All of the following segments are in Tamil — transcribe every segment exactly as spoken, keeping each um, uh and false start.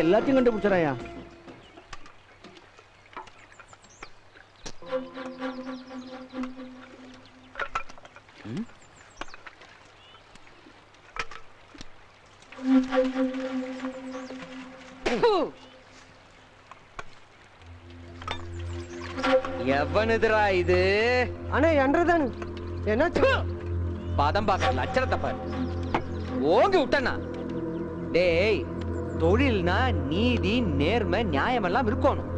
எல்லாத்தையும் கண்டுபிடிச்சறாயா. எவனுதுரா இது? அண்ணே என்றதானு என்னாச்சு? பதம் பாக்க லட்சணத்தை பாரு. ஓங்கி விட்டனா டேய், தொழில்னா நீதி நேர்மை நியாயம் எல்லாம் இருக்கணும்.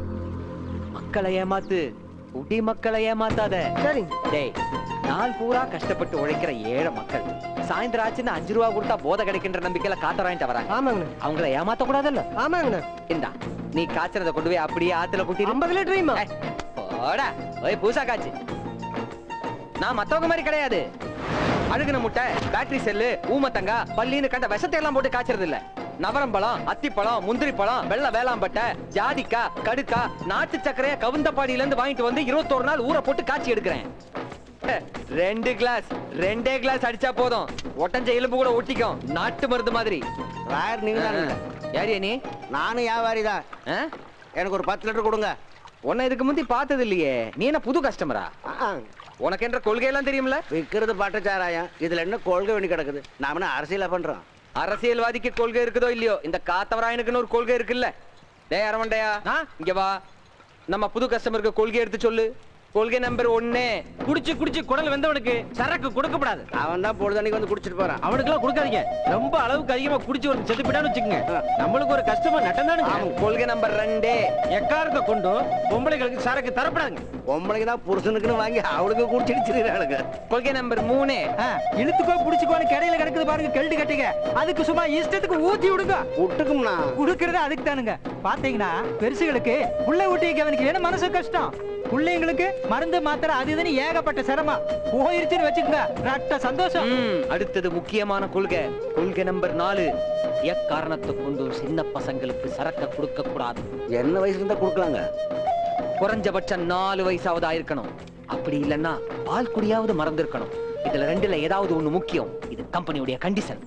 மக்களை ஏமாத்து, குடி மக்களை ஏமாத்தாத. சரி டேய், நாள் பூரா கஷ்டப்பட்டு உழைக்கிற ஏழை மக்கள் சாயந்தரம் ஆச்சுன்னு அஞ்சு ரூபா கொடுத்தா போதை கிடைக்கின்ற நம்பிக்கையில காத்தராயிட்டு வராங்க. ஆமாங்க. அவங்கள ஏமாத்த கூடாதுல்ல? ஆமாங்க. இந்தா நீ காய்ச்சறத கொண்டு போய் அப்படியே ஆத்துல கொட்டி ஐம்பது லிட்டரையுமா? போடா ஓய் பூசா காய்ச்சி. நான் மத்தவங்க மாதிரி கிடையாது. அழுகுன முட்டை, பேட்டரி செல்லு, ஊமத்தங்கா, பல்லின்னு கண்ட விஷத்தை எல்லாம் போட்டு காய்ச்சறது இல்ல. நவரம்பழம், அத்திப்பழம், முந்திரி பழம், வெள்ளை வேளாம்பட்டை, ஜாதிக்கா, கடுக்கா, நாட்டு சக்கரைய கவுந்தப்பாடியில இருந்து வாங்கிட்டு வந்து இருபத்தோரு நாள் ஊற போட்டு காய்ச்சி எடுக்கிறேன். ரெண்டு கிளாஸ் ரெண்டே கிளாஸ் அடிச்சா போதும், ஒட்டஞ்ச எலும்பு கூட ஒட்டிக்கும். நாட்டு மருந்து மாதிரி. ராயர் நீங்க தான். யாரியா நீ? நானும் வியாபாரி தான். எனக்கு ஒரு பத்து லிட்டர் கொடுங்க. உன்னை இதுக்கு முந்தி பார்த்தது இல்லையே. நீ என்ன புது கஸ்டமரா? உனக்கு என்ற கொள்கையெல்லாம் தெரியும்ல? விற்கிறது பட்டச்சாராயம், இதுல என்ன கொள்கை வேண்டி கிடக்குது? நாம அரசியல பண்றோம். அரசியல்வாதிக்கு கொள்கை இருக்குதோ இல்லையோ, இந்த காத்தவராயனுக்குன்னு ஒரு கொள்கை இருக்குல்ல. டே அரவண்டையா, இங்க வா. நம்ம புது கஸ்டமருக்கு கொள்கை எடுத்து சொல்லு. கொள்கை நம்பர் ஒன்னு, குடிச்சு குடிச்சு குடல் வெந்தவனுக்கு சரக்கு கொடுக்கப்படாது. அவன் தான் பொழுதன்னைக்கு வந்து குடிச்சிட்டு போறான். அவனுக்கு எல்லாம் கொடுக்காதீங்க. ரொம்ப அளவுக்கு அதிகமா குடிச்சு ஒரு செத்து போயிட்டான்னு வச்சுக்கோங்க, நம்மளுக்கு ஒரு கஷ்டமா நட்டந்தானுங்க. கொள்கை நம்பர் ரெண்டு, எக்காரத்தை கொண்டு பொம்பளைகளுக்கு சரக்கு தரப்படாதுங்க. பொம்பளைக்கு தான் புருஷனுக்குன்னு வாங்கி அவளுக்கு குடிச்சிடுச்சுறாளுங்க. கொள்கை நம்பர் மூணு, இழுத்துக்கோ புடிச்சுக்கோன்னு கடையில கிடக்குது பாருங்க கெல்டு கட்டிங்க, அதுக்கு சும்மா இஷ்டத்துக்கு ஊத்தி விடுங்க. விட்டுக்கும்னா குடுக்கறது அதுக்கு தானுங்க. பாத்தீங்கன்னா பெருசுகளுக்கு புள்ளை ஊட்டி அவனுக்கு என்ன மனசு கஷ்டம், பிள்ளைங்களுக்கு மருந்து மாத்திரை அது இதுன்னு ஏகப்பட்ட சிரமம் போயிருச்சுன்னு வச்சுக்கோங்க, ரட்ட சந்தோஷம். அடுத்தது முக்கியமான கொள்கை, கொள்கை நம்பர் நாலு, எக்காரணத்தை கொண்டு சின்ன பசங்களுக்கு சரக்க கொடுக்க கூடாது. என்ன வயசுல இருந்தா கொடுக்கலாங்க? குறைஞ்சபட்சம் நாலு வயசாவது ஆயிருக்கணும். அப்படி இல்லைன்னா பால் குடியாவது மறந்து இருக்கணும். இதுல ரெண்டுல ஏதாவது ஒண்ணு முக்கியம். இது கம்பெனியுடைய கண்டிஷன்.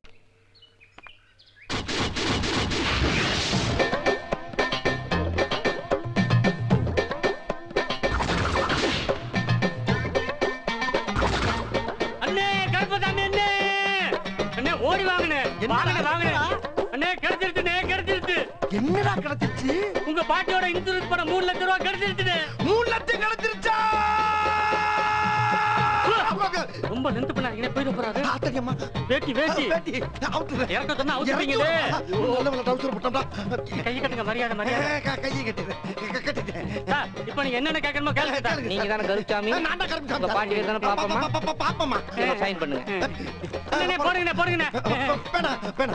என்னடா கிடைச்சிருச்சு? உங்க பாட்டியோட இன்சூரன்ஸ் பணம் மூணு லட்சம் ரூபாய் கிடைச்சிருச்சு. மூணு லட்சம் கிடைச்சிருச்சா? ரொம்ப லென்த் பண்ணாதீங்க, போயிட போறாரு. ஆத்தரியம்மா, வேட்டி வேட்டி வேட்டி அவுத்துற. இறக்க சொன்னா அவுத்துறீங்களே. நல்ல நல்ல டவுசர் போட்டா. கை கட்டுங்க, மரியாதை மரியாதை. கையை கட்டிடு. கட்டிட்டேன். சார், இப்போ நீங்க என்னென்ன கேட்கணுமோ கேளுங்க. நீங்க தான கருச்சாமி? நான் தான் கருச்சாமி. உங்க பாட்டியை தான பாப்பமா? பாப்பமா. சைன் பண்ணுங்க. அண்ணே போடுங்க போடுங்க. பேனா பேனா.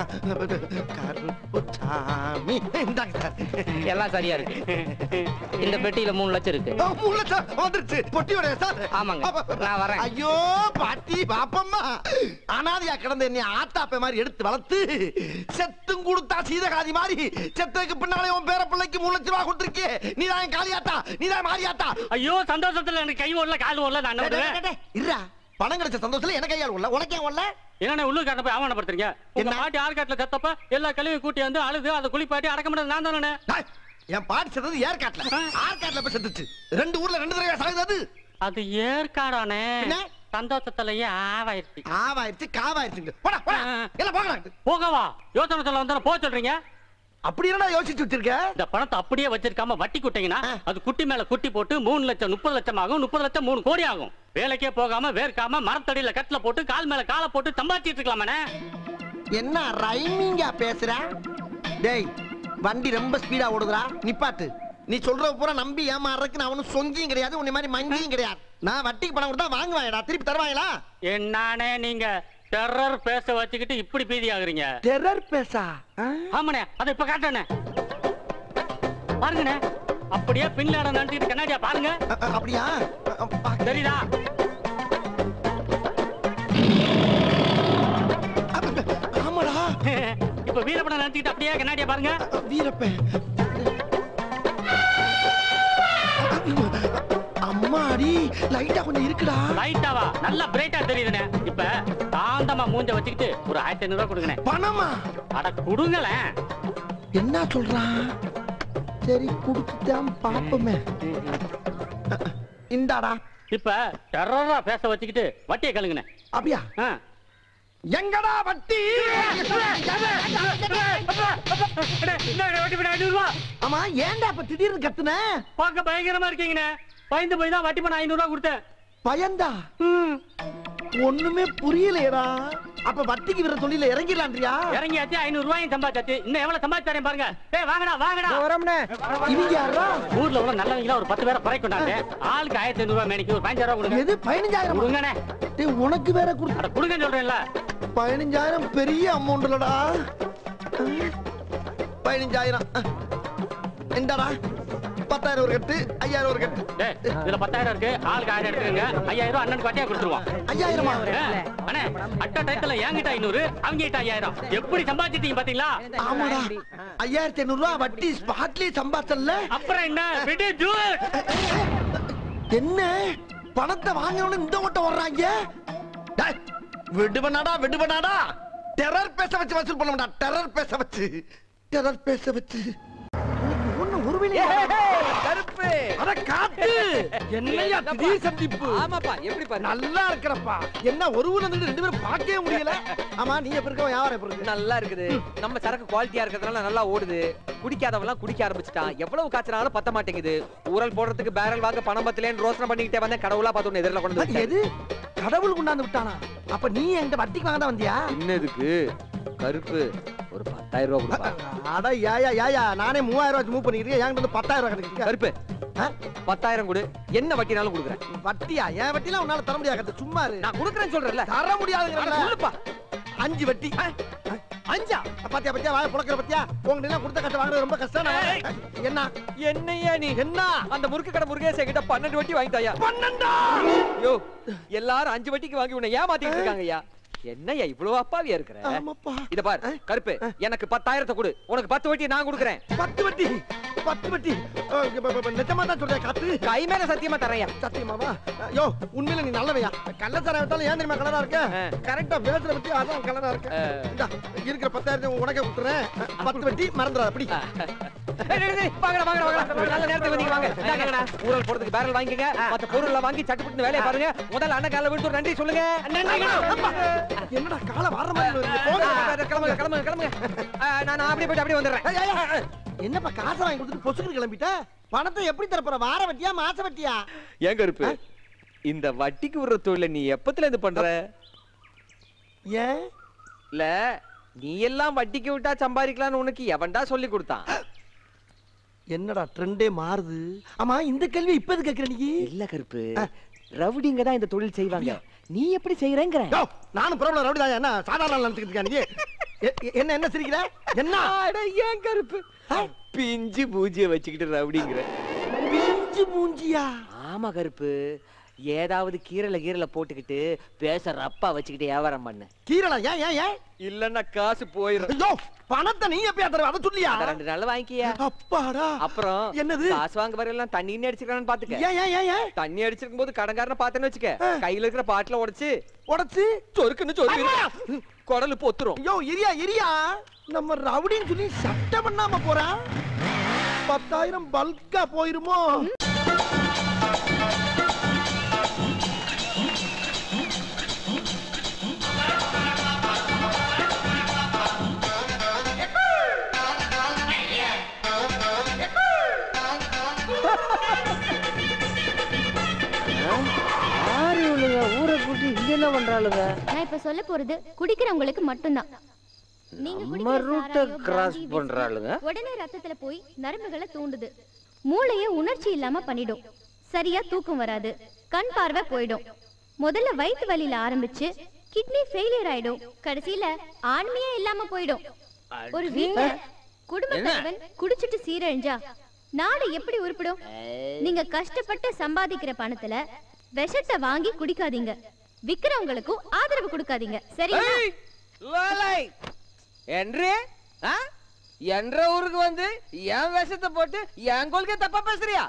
கருச்சாமி. இந்தாங்க சார். எல்லாம் சரியா இருக்கு. இந்த பெட்டியில மூணு லட்சம் இருக்கு. மூணு லட்சம் வந்துருச்சு. பொட்டியோட சார். ஆமாங்க, நான் வரேன். ஐயோ பாட்டி பாப்பம்மா, அனாதையா கிடந்த என்னை ஆத்தாப்ப மாதிரி எடுத்து வளர்த்து செத்தும் கொடுத்தா சீதகாதி மாதிரி செத்துக்கு பின்னாலே உன் பேர பிள்ளைக்கு மூணு லட்சம் ரூபாய் கொடுத்துருக்கே. நீதான் காளியாத்தா, நீதான் மாரியாத்தா. ஐயோ சந்தோஷத்துல எனக்கு கை ஓடல கால் ஓடல. நான் என்ன இருடா, பணம் கிடைச்ச சந்தோஷத்துல எனக்கு கையால் ஓடல, உனக்கே ஓடல. என்ன உள்ளூர்காட்ட போய் அவமானப்படுத்துறீங்க? உங்க பாட்டி ஆற்காட்டுல செத்தப்ப எல்லா கழிவையும் கூட்டி வந்து அழுது அதை குளிப்பாட்டி அடக்க முடியாது நான் தானே. என் பாட்டி செத்தது ஏற்காட்டுல, ஆற்காட்டுல போய் செத்துச்சு. ரெண்டு ஊர்ல ரெண்டு தடவை சாகுது. அது ஏற்காடானே. சந்தோஷத்துலயே ஆவாயிருச்சு. ஆவாயிருச்சு காவாயிருச்சு. போடா போடா எல்லாம் போகலாம். போகவா? யோசனை சொல்ல வந்தா போக சொல்றீங்க? அப்படி என்ன யோசிச்சு வச்சிருக்க? இந்த பணத்தை அப்படியே வச்சிருக்காம வட்டி குட்டிங்கன்னா அது குட்டி மேல குட்டி போட்டு மூணு லட்சம் முப்பது லட்சம் ஆகும். முப்பது லட்சம் மூணு கோடி ஆகும். வேலைக்கே போகாம வேர்க்காம மரத்தடியில கட்டில போட்டு கால் மேல காலை போட்டு சம்பாதிச்சிட்டு இருக்கலாமே. என்ன ரைமிங்கா பேசுற? டேய், வண்டி ரொம்ப ஸ்பீடா ஓடுதுடா, நிப்பாட்டு. நீ சொல்ற பூரா நம்பி ஏமாறதுக்கு நான் ஒன்னும் சொங்கியும் கிடையாது, உன்னை மாதிரி மங்கியும் கிடையாது. நான் வட்டிக்கு பணம் கொடுத்தா வாங்குவாயடா, திருப்பி தருவாங்களா? என்னானே நீங்க டெரர் பேச வச்சுக்கிட்டு இப்படி பீதி ஆகுறீங்க? டெரர் பேசா? ஆமாண்ணே, அதை இப்ப காட்டணே பாருங்கண்ணே. அப்படியே பின்லாட நடிச்சுக்கிட்டு கண்ணாடியா பாருங்க. அப்படியா? சரிதா? ஆமாடா. இப்ப வீரப்பனை நடிச்சுக்கிட்டு அப்படியே கண்ணாடியா பாருங்க. வீரப்பன் அம்மாடி, லைட்டா கொஞ்சம் இருக்குடா. லைட்டாவா? நல்லா பிரைட்டா தெரியுதுண்ணே. இப்ப தாந்தமா மூஞ்ச வச்சுக்கிட்டு ஒரு ஆயிரத்தி ஐநூறு ரூபாய் கொடுங்கண்ணே. பணமா? அட கொடுங்களேன். என்ன சொல்றான்? சரி குடுத்துட்டான் பாப்போமே. இந்தாடா. இப்ப டெரரா பேச வச்சுக்கிட்டு வட்டியை கழுங்குன. அப்படியா? எங்கடா வட்டி? ஆமா ஏன்டா இப்ப திடீர்னு கத்துன? பார்க்க பயங்கரமா இருக்கீங்கண்ணே. பயந்து போய் தான் வட்டி பண்ண ஐநூறு ரூபா கொடுத்தேன். பயந்தா? ஒண்ணுமே புரியலையடா. அப்ப வட்டிக்கு விர தொழில இறங்கிடலான்றியா? இறங்கியாச்சு, ஐநூறு ரூபாயும் சம்பாதிச்சாச்சு. இன்னும் எவ்வளவு சம்பாதிச்சு தரேன் பாருங்க. ஏய் வாங்கடா வாங்கடா. வரோம்னே. இவங்க யாரா? ஊர்ல உள்ள நல்லவங்களா ஒரு பத்து பேரை குறை கொண்டாங்க. ஆளுக்கு ஆயிரத்தி ஐநூறு ரூபாய் மேனிக்கு ஒரு பதினஞ்சாயிரம் ரூபாய் கொடுங்க. எது பதினஞ்சாயிரம்? கொடுங்கண்ணே. டேய் உனக்கு வேற குடுத்து. அட கொடுங்கன்னு சொல்றேன்ல. பதினஞ்சாயிரம் பெரிய அமௌண்ட் இல்லடா. பதினஞ்சாயிரம் என்னடா? பத்தாயிரம் ஒரு கட்டு, ஐயாயிரம் ஒரு கட்டு. டேய் இதுல பத்தாயிரம் இருக்கு, ஆளுக்கு ஆயிரம் எடுத்துங்க. ஐயாயிரம் ரூபாய் அண்ணனுக்கு வட்டியா கொடுத்துருவோம். ஐயாயிரமா? அண்ணே அட்ட டயத்துல என்கிட்ட ஐநூறு, அவங்க கிட்ட ஐயாயிரம். எப்படி சம்பாதிச்சிட்டீங்க பாத்தீங்களா? ஆமாடா. ஐயாயிரத்தி ஐநூறு ரூபாய் வட்டி ஸ்பாட்லயே சம்பாதிச்சல்ல. அப்புறம் என்ன விடு ஜூஸ். என்ன பணத்தை வாங்கணும்னு இந்த ஓட்டம் வர்றாங்க? டேய் விடுவனாடா விடுவனாடா. டெரர் பேச வச்சு வசூல் பண்ண மாட்டா. டெரர் பேச வச்சு டெரர் பேச வச்சு ஒண்ணு ஒருவேளை கருப்பு அட காத்து என்னையா திடீர் சந்திப்பு? ஆமாப்பா, எப்படி பாரு நல்லா இருக்கறப்பா. என்ன ஒரு ஊர்ல இருந்து ரெண்டு பேரும் பார்க்கவே முடியல. ஆமா நீ எப்ப இருக்க? யார எப்ப இருக்கு? நல்லா இருக்குது. நம்ம சரக்கு குவாலிட்டியா இருக்கிறதுனால நல்லா ஓடுது. குடிக்காதவெல்லாம் குடிக்க ஆரம்பிச்சுட்டான். எவ்வளவு காய்ச்சனாலும் பத்த மாட்டேங்குது. ஊரல் போடுறதுக்கு பேரல் வாங்க பணம் பத்தலேன்னு ரோசனை பண்ணிக்கிட்டே வந்தேன். கடவுளா பார்த்து ஒன்னு எதிரில கொண்டு வந்து எது கடவுள் கொண்டாந்து விட்டானா? அப்ப நீ எங்க வட்டிக்கு வாங்க தான் வந்தியா? என்னதுக்கு கருப்பு ஒரு பத்தாயிரம் ரூபாய் கொடுப்பா. அட யாயா யாயா நானே மூவாயிரம் ரூபாய் மூவ் பண்ணிக்கிறேன். என்கிட்ட வந்து பத்தாயிரம் ரூபாய் கிடைக்குது. கருப்பு பத்தாயிரம் கொடு, என்ன வட்டினாலும் கொடுக்குறேன். வட்டியா? என் வட்டிலாம் உன்னால தர முடியாது. சும்மா இரு. நான் கொடுக்குறேன்னு சொல்றேன்ல. தர முடியாதுங்கறல. சொல்லுப்பா. அஞ்சு வட்டி. அஞ்சா? பாத்தியா பாத்தியா வாய புளக்குற பாத்தியா? உங்க எல்லாம் கொடுத்த கட்ட வாங்குறது ரொம்ப கஷ்டம். என்ன என்னையா நீ? என்ன அந்த முறுக்கு கடை முருகேச கிட்ட பன்னெண்டு வட்டி வாங்கிட்டாயா? பன்னெண்டா? யோ எல்லாரும் அஞ்சு வட்டிக்கு வாங்கி உன்னை ஏமாத்திட்டு இருக்காங்கய்யா. என்னய்யா இவ்வளவு அப்பாவியா இருக்கிற? ஆமாப்பா. இத பாரு கருப்பு, எனக்கு பத்தாயிரத்தை கொடு, உனக்கு பத்து வட்டி நான் கொடுக்குறேன். பத்து வட்டி? பத்து வட்டி நிஜமா தான் சொல்றேன் காத்து. கை மேல சத்தியமா தரையா? சத்தியமாவா? யோ உண்மையில நீ நல்லவையா? கள்ளச்சாரம் விட்டாலும் ஏன் தெரியுமா கலரா இருக்க? கரெக்டா பேசுற பத்தி அதான் கலரா இருக்க. இந்தா இருக்கிற பத்தாயிரத்தை உனக்கே கொடுத்துறேன். பத்து வட்டி மறந்துடாத. அப்படி வாங்கடா வாங்கடா வாங்கடா. நல்ல நேரத்துக்கு வந்தீங்க. வாங்க வாங்கடா. ஊரல் போறதுக்கு பேரல் வாங்கிக்கங்க. மத்த பொருள்ல வாங்கி சட்டுப்புட்டு வேலைய பாருங்க. முதல்ல அண்ணன் கால்ல விழுந்து நன்றி சொல்லுங்க. என்னடா கால வர்ற மாதிரி இருக்கு. போங்க கிளம்புங்க கிளம்புங்க கிளம்புங்க. நான் அப்படியே போயிட்டு அப்படியே வந்துடுறேன். என்னப்பா காசை வாங்கி கொடுத்துட்டு பொசுக்கு கிளம்பிட்ட? பணத்தை எப்படி தரப்போற? வார வட்டியா மாச வட்டியா? ஏன் கருப்பு இந்த வட்டிக்கு விடுற தொழில நீ எப்பத்துல இருந்து பண்ற? ஏன் இல்ல நீ எல்லாம் வட்டிக்கு விட்டா சம்பாதிக்கலாம்னு உனக்கு எவன்டா சொல்லி கொடுத்தான்? என்னடா ட்ரெண்டே மாறுது. ஆமா இந்த கேள்வி இப்ப எது கேக்குற நீ? இல்ல கருப்பு, ரவுடிங்க தான் இந்த தொழில் செய்வாங்க. நீ எப்படி செய்யறேங்கற? நானும் பிரபல ரவுடி தான். என்ன சாதாரண நினைச்சிட்டு இருக்க நீ? என்ன என்ன சிரிக்கிற? என்ன அட ஏன் கருப்பு பிஞ்சு பூஜிய வச்சுக்கிட்டு ரவுடிங்கற? பிஞ்சு பூஞ்சியா? ஆமா கருப்பு, ஏதாவது கீரல கீரல போட்டுக்கிட்டு பேச ரப்பா வச்சுக்கிட்டு வியாபாரம் பண்ணு. கீரலா? ஏன் ஏன் ஏன்? இல்லன்னா காசு போயிரும். ஐயோ பணத்தை நீ எப்பயா தர? அத சொல்லியா? ரெண்டு நாள் வாங்கிக்கியா. அப்பாடா. அப்புறம் என்னது காசு வாங்க வரலாம் தண்ணி அடிச்சிருக்கானு பாத்துக்க. ஏன் ஏன் ஏன் ஏன்? தண்ணி அடிச்சிருக்கும் போது கடன்காரனை பாத்தேன்னு வச்சுக்க, கையில இருக்கிற பாட்டில உடைச்சு உடைச்சு சொருக்குன்னு சொருக்கு குடலு பொத்துரும். ஐயோ இரியா இரியா, நம்ம ரவுடின்னு சொல்லி சட்டை பண்ணாம போறா. பத்தாயிரம் பல்கா போயிருமோ? ஊரை கூட்டி இங்க என்ன பண்றாளுங்க? நான் இப்ப சொல்ல போறது குடிக்கிறவங்களுக்கு மட்டும்தான். நம்ம ரூட்ட கிராஸ் பண்றாளுங்க. உடனே ரத்தத்துல போய் நரம்புகளை தூண்டுது, மூளையை உணர்ச்சி இல்லாம பண்ணிடும், சரியா தூக்கம் வராது, கண் பார்வை போயிடும், முதல்ல வயிற்று வலியில ஆரம்பிச்சு கிட்னி ஃபெயிலியர் ஆயிடும், கடைசியில ஆண்மையே இல்லாம போயிடும். ஒரு வீட்டுல குடும்ப தலைவன் குடிச்சிட்டு சீரழிஞ்சா நாடு எப்படி உருப்பிடும்? நீங்க கஷ்டப்பட்டு சம்பாதிக்கிற பணத்துல விஷத்தை வாங்கி குடிக்காதீங்க, விக்கிறவங்களுக்கும் ஆதரவு கொடுக்காதீங்க, சரியா? என்று என்ற ஊருக்கு வந்து என் விஷத்தை போட்டு என் கொள்கை தப்பா பேசுறியா?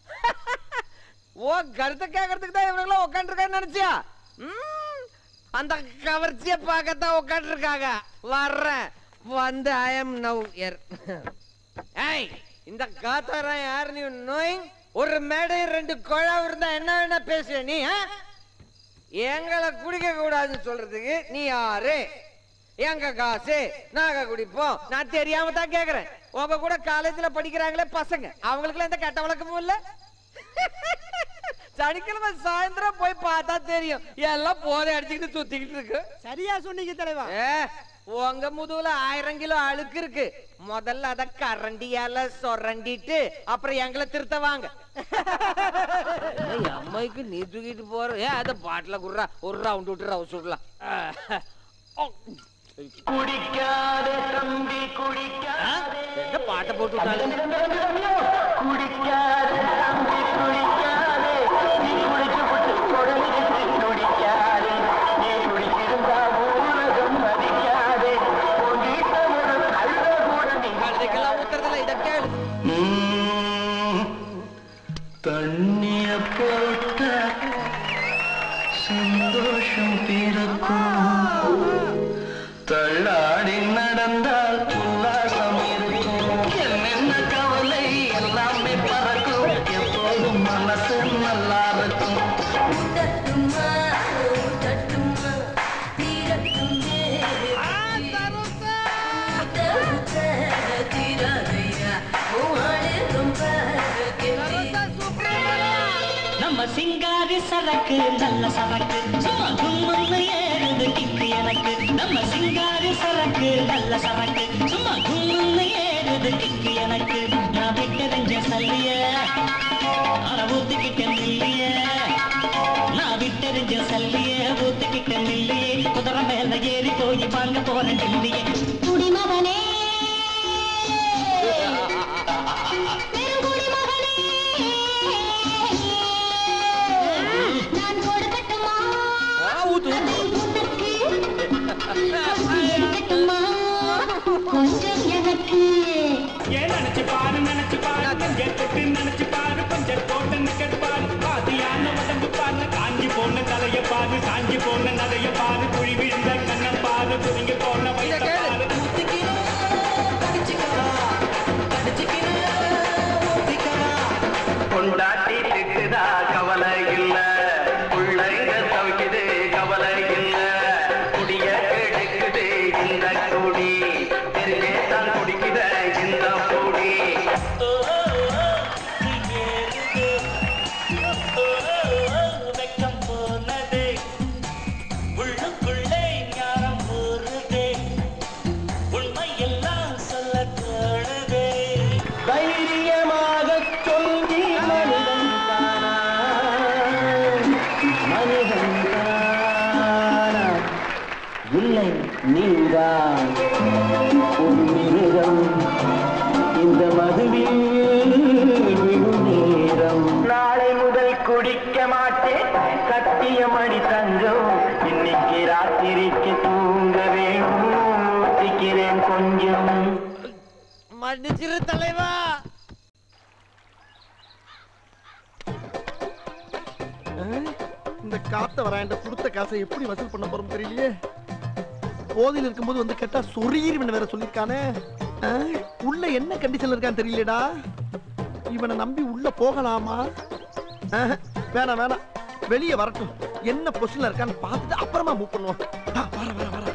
ஓ கருத்தை கேட்கறதுக்கு தான் இவங்க உட்காந்து இருக்கான்னு நினைச்சியா? அந்த கவர்ச்சியை பார்க்கத்தான் உட்காந்து இருக்காங்க. வர்றேன் வந்து ஐ எம் நவ் ஏய் இந்த காத்தாரன் யார் நீ நோயிங் ஒரு மேடை ரெண்டு குழா இருந்தா என்ன வேணா பேசுற நீ எங்களை குடிக்க கூடாதுன்னு சொல்றதுக்கு நீ யாரு எங்க காசு நாங்க குடிப்போம் நான் தெரியாம தான் கேக்குறேன் உங்க கூட காலேஜ்ல படிக்கிறாங்களே பசங்க அவங்களுக்கு எந்த கெட்ட வழக்கமும் இல்ல சனிக்கிழமை சாயந்தரம் போய் பார்த்தா தெரியும் எல்லாம் போதை அடிச்சுக்கிட்டு சுத்திக்கிட்டு இருக்கு சரியா சொன்னீங்க தலைவா ஏ உங்க முதுகுல ஆயிரம் கிலோ அழுக்கு இருக்கு முதல்ல அத கரண்டியால சொரண்டிட்டு அப்புறம் எங்களை திருத்த வாங்க அம்மைக்கு நீ தூக்கிட்டு போற ஏ அத பாட்டில குடுறா ஒரு ரவுண்ட் விட்டு ரவுஸ் விடலாம் குடிக்காதே தம்பி குடிக்காதே எந்த பாட்டை போட்டு விட்டாலும் குடிக்காதே தம்பி குடிக்காதே நீ குடிச்சு விட்டு குடலுக்கு குடிக்காதே நீ குடிச்சிருந்தா ஊரகம் மதிக்காதே கழுதைக்கெல்லாம் ஊத்துறதுல இத கேளு தண்ணிய போட்ட சந்தோஷம் பிறக்கும் தள்ளாடி நடந்தால் உல்லாசம் இருக்கும் என்னென்ன கவலை எல்லாமே பறக்கும் எப்போதும் மனசு நல்லா இருக்கும் நம்ம சிங்காரி சரக்கு நல்ல சரக்கு சும்மா கும்மன்னு ஏறுது கிக்கு எனக்கு நம்ம சிங்காரி சரக்கு நல்ல சரக்கு சும்மா கும்மன்னு ஏறுது கிக்கு எனக்கு நான் விட்டறிஞ்ச சல்லிய அட ஊத்துக்கிட்ட நில்லிய நான் விட்டறிஞ்ச சல்லிய ஊத்துக்கிட்ட நில்லியே குதிரை மேல ஏறி போய் வாங்க போறேன் இல்லையே குடிமகனே கொஞ்சம் எனக்கு ஏன் நினைச்சு பாரு நினைச்சு பாரு கேட்டு நினைச்சு பாரு கொஞ்சம் போட்டு நிக்கட்டு பாரு பாதியான உடம்பு பாரு காஞ்சி போன தலைய பாரு காஞ்சி போன நடைய பாரு குழி விழுந்த கண்ண பாரு குதிங்க போன வயிற்ற பாரு கொண்டாட்டி திட்டுதா கவலை இல்ல பிள்ளைங்க தவிக்குது கவலை இல்ல குடிய கெடுக்குது இந்த குடி தெரிஞ்சே தான் குடிக்குத இந்த பொடி வெக்கம் போனது உள்ளுக்குள்ளே ஞானம் போறது உண்மை எல்லாம் சொல்ல தோணுது தைரியமாக சொல்லி மனிதன் தானா மனிதன் தானா இல்லை நீதான் ஒரு மிருகம் இந்த மதுவில் நேரம் நாளை முதல் குடிக்க மாட்டேன் சத்தியமடி தங்கம் இன்னைக்கு ராத்திரிக்கு தூங்க வேணும் ஊத்திக்கிறேன் கொஞ்சம் மன்னிச்சிரு தலைவா இந்த காத்த வராண்ட கொடுத்த காசை எப்படி வசூல் பண்ண போறோம் தெரியலையே போதையில் இருக்கும்போது வந்து கேட்டா சொரீர் வேற சொல்லிருக்கானே உள்ள என்ன கண்டிஷன்ல இருக்கான்னு தெரியலடா இவனை நம்பி உள்ள போகலாமா வேணாம் வேணாம் வெளியே வரட்டும் என்ன பொசிஷன்ல இருக்கான்னு பார்த்துட்டு அப்புறமா மூவ் பண்ணுவோம் வர வர வர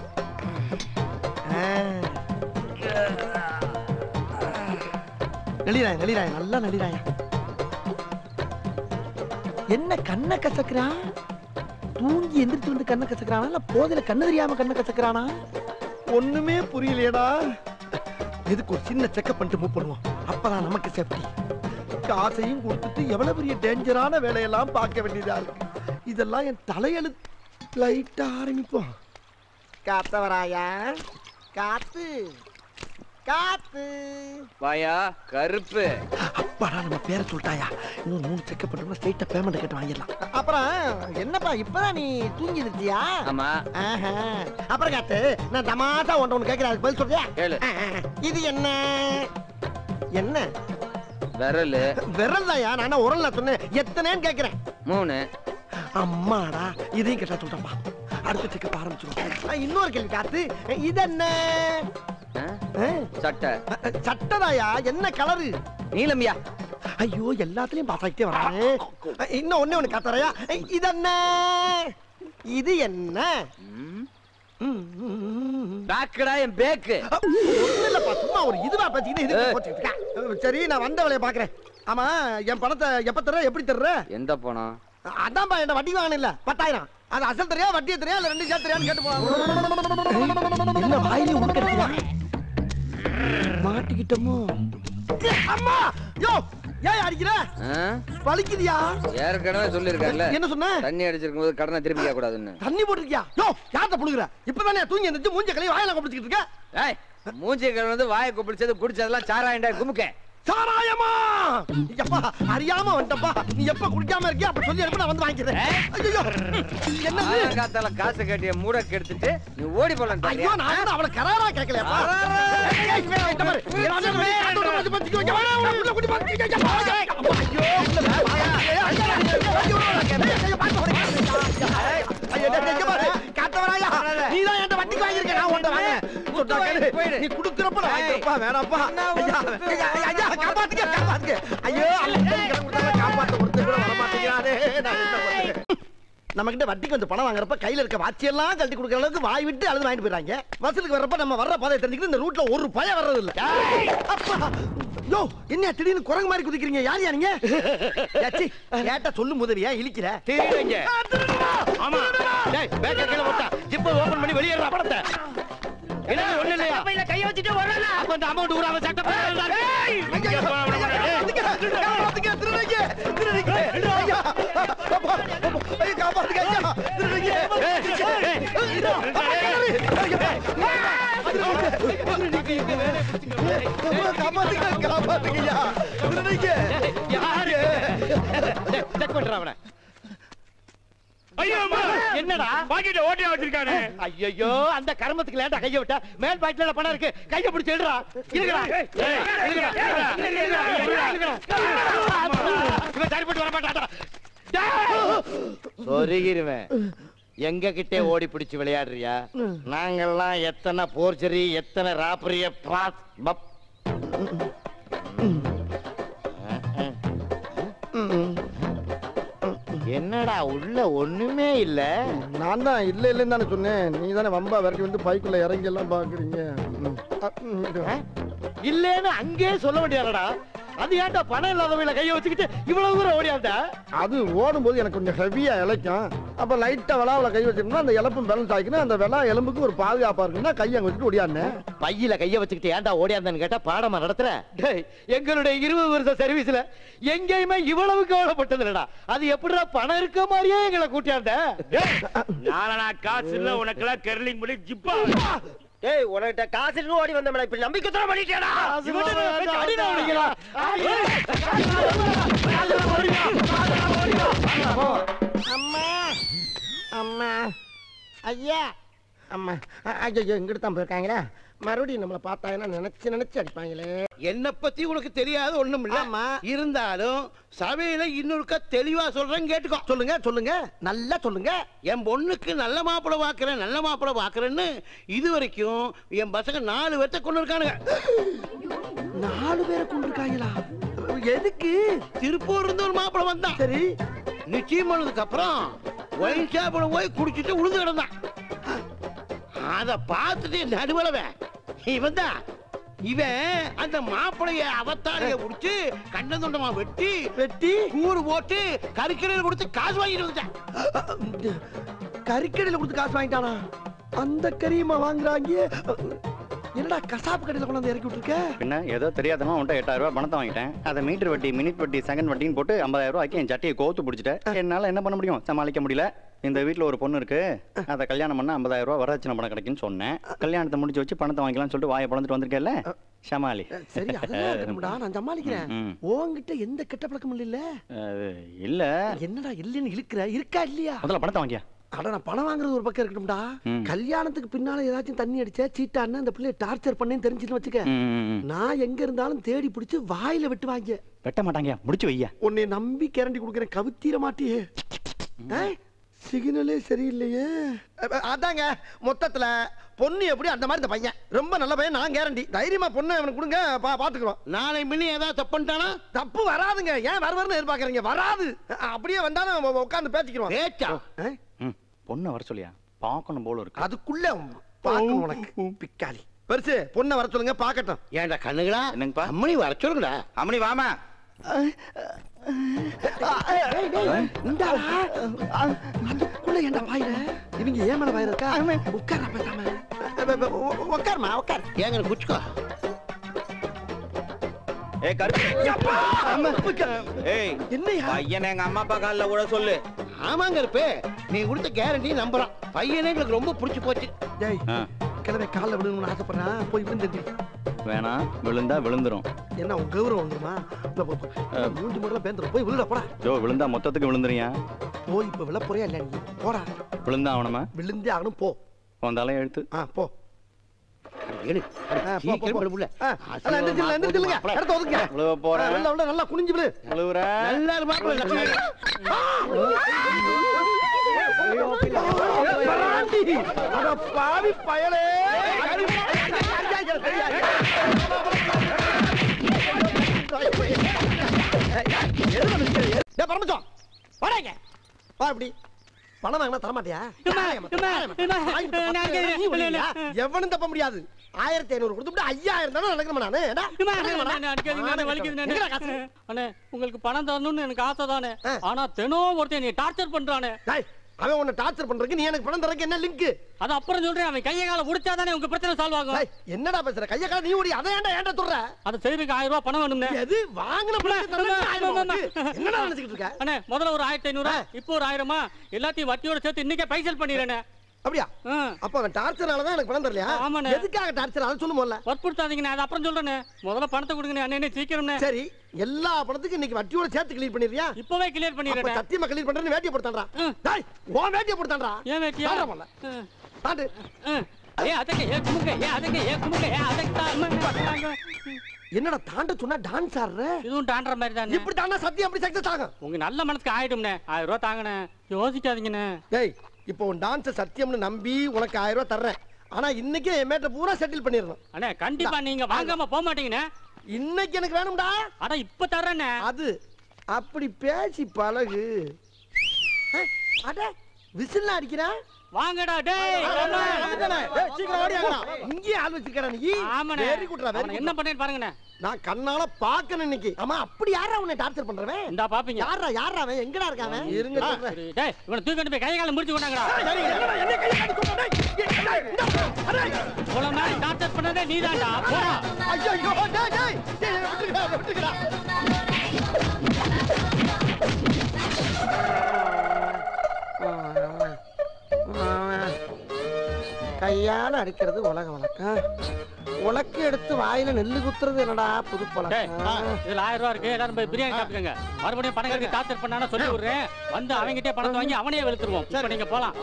நளிராய நளிராய நல்லா நளிராய என்ன கண்ணை கசக்குறா தூங்கி எந்திரிச்சு வந்து கண்ணை கசக்குறானா இல்ல போதையில கண்ணு தெரியாம கண்ணை கசக்குறானா ஒண்ணுமே புரியலையடா எதுக்கு ஒரு சின்ன செக்அப் பண்ணிட்டு மூவ் பண்ணுவோம் அப்பதான் நமக்கு சேஃப்டி காசையும் கொடுத்துட்டு எவ்வளவு பெரிய டேஞ்சரான வேலையெல்லாம் பார்க்க வேண்டியதா இருக்கு இதெல்லாம் என் தலையெழுத்து லைட்டா ஆரம்பிப்போம் காத்தவராயா காத்து காத்து வாயா கருப்பு அப்பாடா நம்ம பேரை சொல்லிட்டாயா இன்னும் மூணு செக்அப் பண்ணோம்னா ஸ்ட்ரைட்டா பேமெண்ட் கேட்டு வாங்கிடலாம் அப்புறம் என்னப்பா இப்பதான் நீ தூங்கி இருந்தியா ஆமா அப்புறம் காத்து நான் தமாசா ஒன்று ஒன்று கேட்கிறேன் அதுக்கு பதில் சொல்றியா கேளு இது என்ன என்ன விரல் விரல் தாயா நான் உரல் நான் சொன்னேன் எத்தனைன்னு கேட்கிறேன் மூணு அம்மாடா இதையும் கேட்டா சொல்றப்பா அடுத்த செக்கப் ஆரம்பிச்சிடும் இன்னொரு கேள்வி காத்து இது என்ன சட்டை சட்டதாயா? என்ன கலரு? நீலம்யா. ஐயோ எல்லாத்துலயும் பாஸ் ஆகிட்டே வரானே. இன்னும் ஒண்ணே ஒண்ணு காத்தறையா? இது என்ன? இது என்ன? பேக்குடா என் பேக்கு. இல்லப்பா சும்மா ஒரு இதுவா பேசிக்கிட்டு இது போட்டுட்டு இருக்க. சரி நான் வந்த வேலையை பாக்குறேன். ஆமா என் பணத்தை எப்ப தர்ற, எப்படி தர்ற? எந்த பணம்? அதான்பா என்ன வட்டி வாங்கணும் இல்ல பத்தாயிரம். அது அசல் தெரியா வட்டியை தெரியா இல்ல ரெண்டு சேர்த்து தெரியான்னு கேட்டு போவாங்க. என்ன வாயிலே உட்கட்டியா? மாட்டிக்கிட்டோமோ? அம்மா யோ ஏன் அடிக்கிற? வலிக்குதியா? ஏற்கனவே சொல்லிருக்கேன்ல. என்ன சொன்ன? தண்ணி அடிச்சிருக்கும் போது கடனை திருப்பி கேட்க கூடாதுன்னு. தண்ணி போட்டுருக்கியா? யோ யார்ட்ட புடுங்குற? இப்பதானே தூங்கி எந்திரிச்சு மூஞ்ச கழுவி வாயில கொப்பிடிச்சிட்டு இருக்க. ஏய் மூஞ்சி கழுவி வந்து வாயை கொப்பிடிச்சது குடிச்சதெல்லாம் சாராயண்டா குமுக்க. சாராயமா? எப்பா அறியாம வந்துட்டப்பா. நீ எப்ப குடிக்காம இருக்கியா அப்ப சொல்லி அனுப்பி நான் வந்து வாங்கிக்கிறேன். ஐயோ என்னது? காத்தால காசு கட்டிய மூட கெடுத்துட்டு நீ ஓடி போலாம். ஐயோ நான் அவள கராரா கேட்கலையாப்பா. நீதான் என்கிட்ட வட்டிக்கு வாங்கியிருக்க. நான் உன்கிட்ட வாங்க நீ குடுக்குறப்ப நான் வாங்கிக்கிறப்பா. வேணாப்பா ஐயா காப்பாத்துக்க காப்பாத்துக்க. ஐயோ காப்பாத்த ஒருத்தர் கூட வர மாட்டேங்கிறானே. நம்ம கிட்ட வட்டிக்கு வந்து பணம் வாங்குறப்ப கையில இருக்க வாட்சியெல்லாம் கழட்டி கொடுக்குற அளவுக்கு வாய் விட்டு அழுது வாங்கிட்டு போயிடறாங்க. வசூலுக்கு வர்றப்ப நம்ம வர்ற பாதையை தெரிஞ்சுக்கிட்டு இந்த ரூட்ல ஒரு பயம் வர்றது இல்ல. அப்பா யோ என்ன திடீர்னு குரங்கு மாதிரி குதிக்கிறீங்க? யார் யாருங்க? கேட்டா சொல்லும் முதலியா இழிக்கிற? திருடுங்க. ஆமா டேய் பேக்க கீழ போட்டா ஜிப் ஓபன் பண்ணி வெளியேறா படத்தை. என்ன ஒண்ணு இல்லையா? பையில கைய வச்சிட்டு வரல. அப்ப அந்த அமௌண்ட் ஊராவ சட்ட போறா. ஏய் இங்க போறா. காப்பாத்துங்க திருடுங்க திருடுங்க. ஐயா அப்பா ஐயா காப்பாத்துங்க ஐயா திருடுங்க. காப்பாத்துங்க காப்பாத்துங்க ஐயா திருடுங்க. யாரு? செக் பண்றா அவனை. ஐயோ என்னடா பாக்கெட் ஓட்டியா வச்சிருக்கானே? ஐயோ அந்த கர்மத்துக்கு லேட்டா கைய விட்டா மேல் பாக்கெட்ல பணம் இருக்கு. கைய பிடிச்சு எடுடா. இருங்கடா. இவன் சரிப்பட்டு வர மாட்டாடா. சொருகிருவேன். எங்க கிட்டே ஓடி பிடிச்சு விளையாடுறியா? நாங்கெல்லாம் எத்தனை போர்ச்சரி எத்தனை ராப்பரிய பாஸ் பப். என்னடா உள்ள ஒண்ணுமே இல்ல. நான் தான் இல்ல இல்லன்னு தானே சொன்னேன். நீ தானே வம்பா விரட்டி வந்து பைக்குள்ள இறங்கி எல்லாம் பாக்குறீங்க. இல்லன்னு அங்கே சொல்ல வேண்டியடா. அது ஏன்டா பணம் இல்லாதவங்கள கைய வச்சுக்கிட்டு இவ்வளவு தூரம் ஓடியாண்டா? அது ஓடும்போது எனக்கு கொஞ்சம் ஹெவியா இழைக்கும். அப்ப லைட்டா விளாவில கை வச்சிருந்தா அந்த எலும்பும் பேலன்ஸ் ஆகிக்கணும். அந்த விளா எலும்புக்கு ஒரு பாதுகாப்பா இருக்குன்னா கையை அங்க வச்சுட்டு ஓடியாந்தேன். பையில கைய வச்சுக்கிட்டு ஏன்டா ஓடியாந்தன்னு கேட்டா பாடமா நடத்துற. எங்களுடைய இருபது வருஷம் சர்வீஸ்ல எங்கேயுமே இவ்வளவு கவலைப்பட்டது இல்லடா. அது எப்படிடா பணம் இருக்க மாதிரியே எங்களை கூட்டியாண்ட? நானா காசு இல்ல உனக்கு எல்லாம் கெர்லிங் பண்ணி ஜிப்பா. ஏய் உனக்கிட்ட காசு இருக்கு ஓடி வந்தேன். இப்ப நம்பிக்கை தர பண்ணிட்டேடா. அம்மா அம்மா ஐயா அம்மா ஐயோ இங்கிட்டு தான் போயிருக்காங்களா? மறுபடியும் நம்மளை பார்த்தாங்கன்னா நினைச்சு நினைச்சு அடிப்பாங்களே. என்ன பத்தி உனக்கு தெரியாது ஒண்ணும் இல்ல. இருந்தாலும் சபையில இன்னொருக்க தெளிவா சொல்றேன் கேட்டுக்கோ. சொல்லுங்க சொல்லுங்க நல்லா சொல்லுங்க. என் பொண்ணுக்கு நல்ல மாப்பிளை பாக்குறேன் நல்ல மாப்பிளை பாக்குறேன்னு இது வரைக்கும் என் பசங்க நாலு பேர்த்த கொண்டு இருக்கானுங்க. நாலு பேரை கொண்டு இருக்காங்களா? எதுக்கு? திருப்பூர் இருந்து ஒரு மாப்பிளை வந்தான். சரி நிச்சயம் பண்ணதுக்கு அப்புறம் ஒயின் ஷாப்ல போய் குடிச்சிட்டு உழுந்து கிடந்தான். அத பார்த்துட்டு நடுவலவன் இவன் தான். இவன் அந்த மாப்பிளைய அவத்தாரிய குடிச்சு கண்ட துண்டமா வெட்டி வெட்டி கூறு போட்டு கறிக்கடையில் கொடுத்து காசு வாங்கிட்டு வந்துட்டான். கறிக்கடையில் கொடுத்து காசு வாங்கிட்டானா? அந்த கறியுமா வாங்குறாங்க? என்னடா கசாப்பு கடையில் கொண்டாந்து இறக்கி விட்டுருக்க? பின்ன ஏதோ தெரியாதமா உன்ட்ட எட்டாயிரம் ரூபாய் பணத்தை வாங்கிட்டேன். அதை மீட்டர் வட்டி மினிட் வட்டி செகண்ட் வட்டின்னு போட்டு ஐம்பதாயிரம் ரூபாய்க்கு என் சட்டியை கோத்து பிடிச்சிட்டேன். என்னால என்ன பண்ண முடியும்? சமாளிக்க முடியல. இந்த வீட்டுல ஒரு பொண்ணு இருக்கு. அதை கல்யாணம் பண்ண ஐம்பதாயிரம் ரூபாய் வரதட்சணை பணம் கிடைக்குன்னு சொன்னேன். கல்யாணத்தை முடிச்சு வச்சு பணத்தை வாங்கிக்கலாம்னு சொல்லிட்டு வாயை பழந்துட்டு வந்திருக்கேன்ல. சமாளி. சரி அதெல்லாம் நான் சமாளிக்கிறேன். உன்கிட்ட எந்த கெட்ட பழக்கமும் இல்ல இல்ல. என்னடா இல்லன்னு இழுக்கிற? இருக்கா இல்லையா? முதல்ல பணத்தை வாங்கியா. அட நான் பணம் வாங்குறது ஒரு பக்கம் இருக்கட்டும்டா. கல்யாணத்துக்கு பின்னால ஏதாச்சும் தண்ணி அடிச்சா சீட்டான்னு அந்த பிள்ளைய டார்ச்சர் பண்ணேன்னு தெரிஞ்சுன்னு வச்சுக்க. நான் எங்க இருந்தாலும் தேடி பிடிச்சு வாயில வெட்டு வாங்க. வெட்ட மாட்டாங்க. முடிச்சு வையா. உன்னை நம்பி கேரண்டி கொடுக்குறேன். கவுத்தீர மாட்டியே. சிக்னலே சரியில்லையே. அதாங்க மொத்தத்துல பொண்ணு எப்படி அந்த மாதிரி இந்த பையன் ரொம்ப நல்ல பையன், நான் கேரண்டி. தைரியமா பொண்ணு அவனுக்கு கொடுங்க, பா பாத்துக்கிறோம். நாளை மின்னி ஏதாவது தப்பு பண்ணிட்டானா? தப்பு வராதுங்க. ஏன் வர வரன்னு எதிர்பார்க்கறீங்க? வராது. அப்படியே வந்தாலும் உட்காந்து பேசிக்கிறோம். பேச்சா? பொண்ணை வர சொல்லியா? பார்க்கணும் போல இருக்கு. அதுக்குள்ள பார்க்கணும் உனக்கு பிக்காளி. பெருசு பொண்ணை வர சொல்லுங்க பார்க்கட்டும். ஏன்டா கண்ணுங்களா? என்னங்கப்பா? அம்மணி வர சொல்லுங்கடா. அம்மணி வாமா. அதுக்குள்ள ஏன்டா பாயிர? இவங்க ஏன் மேல பாயிர இருக்கா? உட்கார பேசாம. உட்காருமா உட்கார். ஏங்க குச்சுக்கோ. ஏய் கருப்பு. ஏய் என்னையா? பையனை எங்க அம்மா அப்பா காலில் கூட சொல்லு. ஆமாங்க இருப்பே, நீ கொடுத்த கேரண்டி நம்புறான். பையனே எங்களுக்கு ரொம்ப பிடிச்சு போச்சு. டேய் கிளம்பி காலில் விழுணும்னு ஆசைப்படுறான், போய் விழுந்து. வேணாம், விழுந்தா விழுந்துரும். என்ன உன் கௌரவம் வந்துருமா? மூஞ்சி முறையில் பேந்துரும், போய் விழுடா போடா. ஜோ விழுந்தா மொத்தத்துக்கு விழுந்துறியா? போய் இப்ப விழ போறியா இல்லையா நீ? போடா. விழுந்தா அவனமா? விழுந்தே ஆகணும், போ. உன் தலை எழுத்து. ஆ போ. நல்லா குனிஞ்சு விழு. நல்லா பாவி பயலே. பணம் வாங்கினா தரமாட்டியா? எவனும் தப்ப முடியாது. ஆயிரத்தி ஐநூறு கொடுத்துட்டு ஐயாயிரம் தானே நடக்கணும். உங்களுக்கு பணம் தரணும்னு எனக்கு ஆசை தானே, ஆனா தினம் ஒருத்தன் நீ டார்ச்சர் பண்றானே. அவன் உன்னை டார்ச்சர் பண்றதுக்கு நீ எனக்கு பணம் தரக்கு என்ன லிங்க்? அது அப்புறம் சொல்றேன். அவன் கையை கால முடிச்சாதானே உங்க பிரச்சனை சால்வ் ஆகும். என்னடா பேசுற? கையை கால நீ ஓடி அதை ஏன்டா ஏன்டா சொல்ற? அது செய்யறதுக்கு ஆயிரம் ரூபாய் பணம் வேணும்னே. எது வாங்கின என்னடா நினைச்சிட்டு இருக்க? அண்ணே முதல்ல ஒரு ஆயிரத்தி ஐநூறு, இப்போ ஒரு ஆயிரமா, எல்லாத்தையும் வட்டியோட சேர்த்து இன்னைக்கே பைசல் பண்ணிடுறேனே. அப்படியா? அப்ப அவன் டார்ச்சராலதான் எனக்கு பணம் தரலையா? ஆமாண்ணே. எதுக்காக டார்ச்சர்? அதை சொல்லு முதல்ல. வற்புறுத்தாதீங்கண்ணே, அது அப்புறம் சொல்றேனே. முதல்ல பணத்தை கொடுங்க அண்ணே, சீக்கிரம்ண்ணே. சரி, எல்லா பணத்துக்கும் இன்னைக்கு வட்டியோட சேர்த்து கிளியர் பண்ணிடுறியா? இப்பவே கிளியர் பண்ணிடுறேன். சத்தியமா கிளியர் பண்றேன்னு வேட்டியை போடுத்தான்டா. டேய் உன் வேட்டியை போடுத்தான்டா. ஏன் வேட்டியா? பாட்டு. ஏ அதக்கு ஏ குமுங்க, ஏ அதக்கு ஏ குமுங்க, ஏ அதக்கு. என்னடா தாண்ட சொன்னா டான்ஸ் ஆடுற? இதுவும் டாண்டற மாதிரி தானே. இப்படி தாண்டா சத்தியம் அப்படி சக்சஸ் ஆகும். உங்க நல்ல மனசுக்கு ஆயிடும்னே. ஆயிரம் ரூபாய் தாங்கண்ணே, யோசிக்காதீங்கண்ணே. டேய் இப்போ உன் டான்ஸ் சத்தியம்னு நம்பி உனக்கு ஆயிரம் ரூபாய் தர்றேன். ஆனா இன்னைக்கே என் மேட்ட பூரா செட்டில் பண்ணிடணும். அண்ணே கண்டிப்பா நீங்க வாங்காம போக மாட்டீங்கண்ணே. இன்னைக்கு எனக்கு வேணும்டா. அட இப்ப தர்றேண்ணே. அது அப்படி பேசி பழகு. அட விசில் அடிக்கிறா. வாங்கடா டேய். சீக்கிரம் ஓடியாங்கடா. இங்கே ஆள் வச்சிருக்கடா நீ. ஆமாண்ணே. வெரி குட்ரா. வெரி என்ன பண்ணேன்னு பாருங்கண்ணே. நான் கண்ணால பாக்கணும் இன்னைக்கு. ஆமா அப்படி யாரா உன்னை டார்ச்சர் பண்றவன்? இந்தா பாப்பீங்க. யாரா யாரா அவன்? எங்கடா இருக்கான் அவன்? இருங்க சொல்றேன். டேய் இவனை தூக்கிட்டு போய் கை கால முடிச்சு கொண்டாங்கடா. என்ன கை கால கொண்டா? டேய் போல மாதிரி டார்ச்சர் பண்ணதே நீதான்டா. போடா. ஐயோ டேய் டேய் டேய் விட்டுடா விட்டுடா. கையால அடிக்கிறது உலக வழக்கம். உலக்கு எடுத்து வாயில நெல்லு குத்துறது என்னடா புது பழக்கம். இதுல ஆயிரம் ரூபாய் இருக்கு, எல்லாரும் போய் பிரியாணி சாப்பிடுங்க. மறுபடியும் பணம் கட்டி டார்ச்சர் பண்ணானா சொல்லி விடுறேன். வந்து அவங்கிட்டே பணத்தை வாங்கி அவனையே வெளுத்துருவோம். இப்ப நீங்க போலாம்.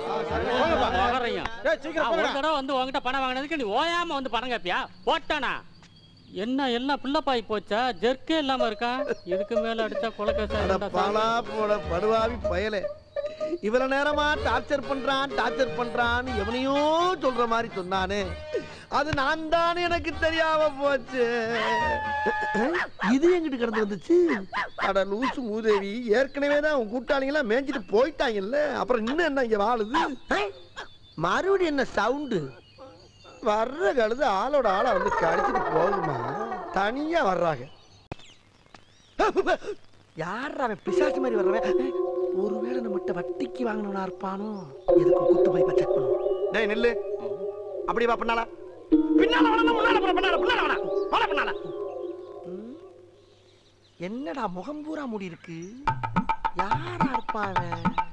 ஒரு தடவை வந்து உங்ககிட்ட பணம் வாங்கினதுக்கு நீ ஓயாம வந்து பணம் கேப்பியா? போட்டானா என்ன எல்லாம் பிள்ளைப்பாய் போச்சா? ஜெர்க்கே இல்லாம இருக்கா? இதுக்கு மேல அடிச்சா கொலைக்கேசா போல படுவாவி பயலே. இவ்வளவு நேரமா டார்ச்சர் பண்றான் டார்ச்சர் பண்றான்னு எவனையோ சொல்ற மாதிரி சொன்னானே, அது நான் தானே எனக்கு தெரியாம போச்சு. இது எங்கிட்ட கிடந்து வந்துச்சு. அட லூசு மூதேவி, ஏற்கனவே தான் உன் கூட்டாளிங்களா மேய்ஞ்சிட்டு போயிட்டாங்கல்ல, அப்புறம் இன்னும் என்ன இங்க வாழுது? மறுபடியும் என்ன சவுண்டு? வர்ற கழுது ஆளோட ஆளை வந்து கடிச்சிட்டு போகுமா? தனியா வர்றாங்க. யார் அவன்? பிசாசு மாதிரி வர்றவன். ஒருவேளை நம்மகிட்ட வட்டிக்கு வாங்கினவனா இருப்பானோ? எதுக்கு குத்து போய் செக் பண்ணுவோம். டேய் நெல்லு, அப்படி வா. பின்னால பின்னால வரணும், முன்னால போற. பின்னால பின்னால வரணும், போற பின்னால. என்னடா முகம் பூரா மூடி இருக்கு? யாரா இருப்பாங்க?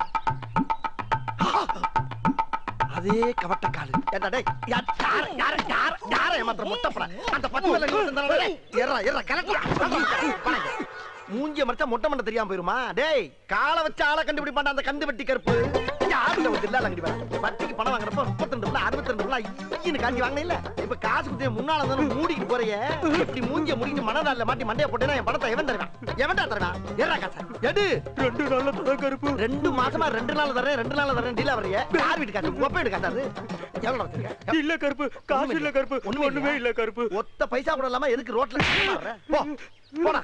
அதே கவட்டக்காலு. ஏடா டேய், யார் யார் யார் யார் யார ஏமாத்துற முட்டை பட? அந்த பத்து பேர்ல நீ வந்தறடா. ஏறா ஏறா கரெக்ட்டா. மூஞ்சிய மறைச்சா மொட்டை மண்டை தெரியாம போயிருமா? டேய் காலை வச்சு ஆளை கண்டுபிடிப்பாண்டா அந்த கந்து வெட்டி கருப்பு. யாருல ஒரு தில்லால அங்கடி வர வட்டிக்கு பணம் வாங்குறப்ப முப்பத்தி ரெண்டு ரூபாய் அறுபத்தி ரெண்டு ரூபாய் ஈன்னு காஞ்சி வாங்கின இல்ல. இப்ப காசு குத்திய முன்னால வந்து மூடிட்டு போறியே, இப்படி மூஞ்சிய முடிஞ்சு மனதால மாட்டி மண்டைய போட்டேன்னா என் பணத்தை எவன் தருவான்? எவன்டா தருவான்? ஏறா காசா எடு. ரெண்டு நாள்ல தர கருப்பு. ரெண்டு மாசமா ரெண்டு நாள் தரேன் ரெண்டு நாள் தரேன் டீலா வரையே. யார் வீட்டு காசு? ஒப்ப வீட்டு காசு. எவ்வளவு வச்சிருக்க? இல்ல கருப்பு, காசு இல்ல கருப்பு, ஒண்ணுமே இல்ல கருப்பு. ஒத்த பைசா கூட இல்லாம எதுக்கு ரோட்ல வர்ற? போ போடா.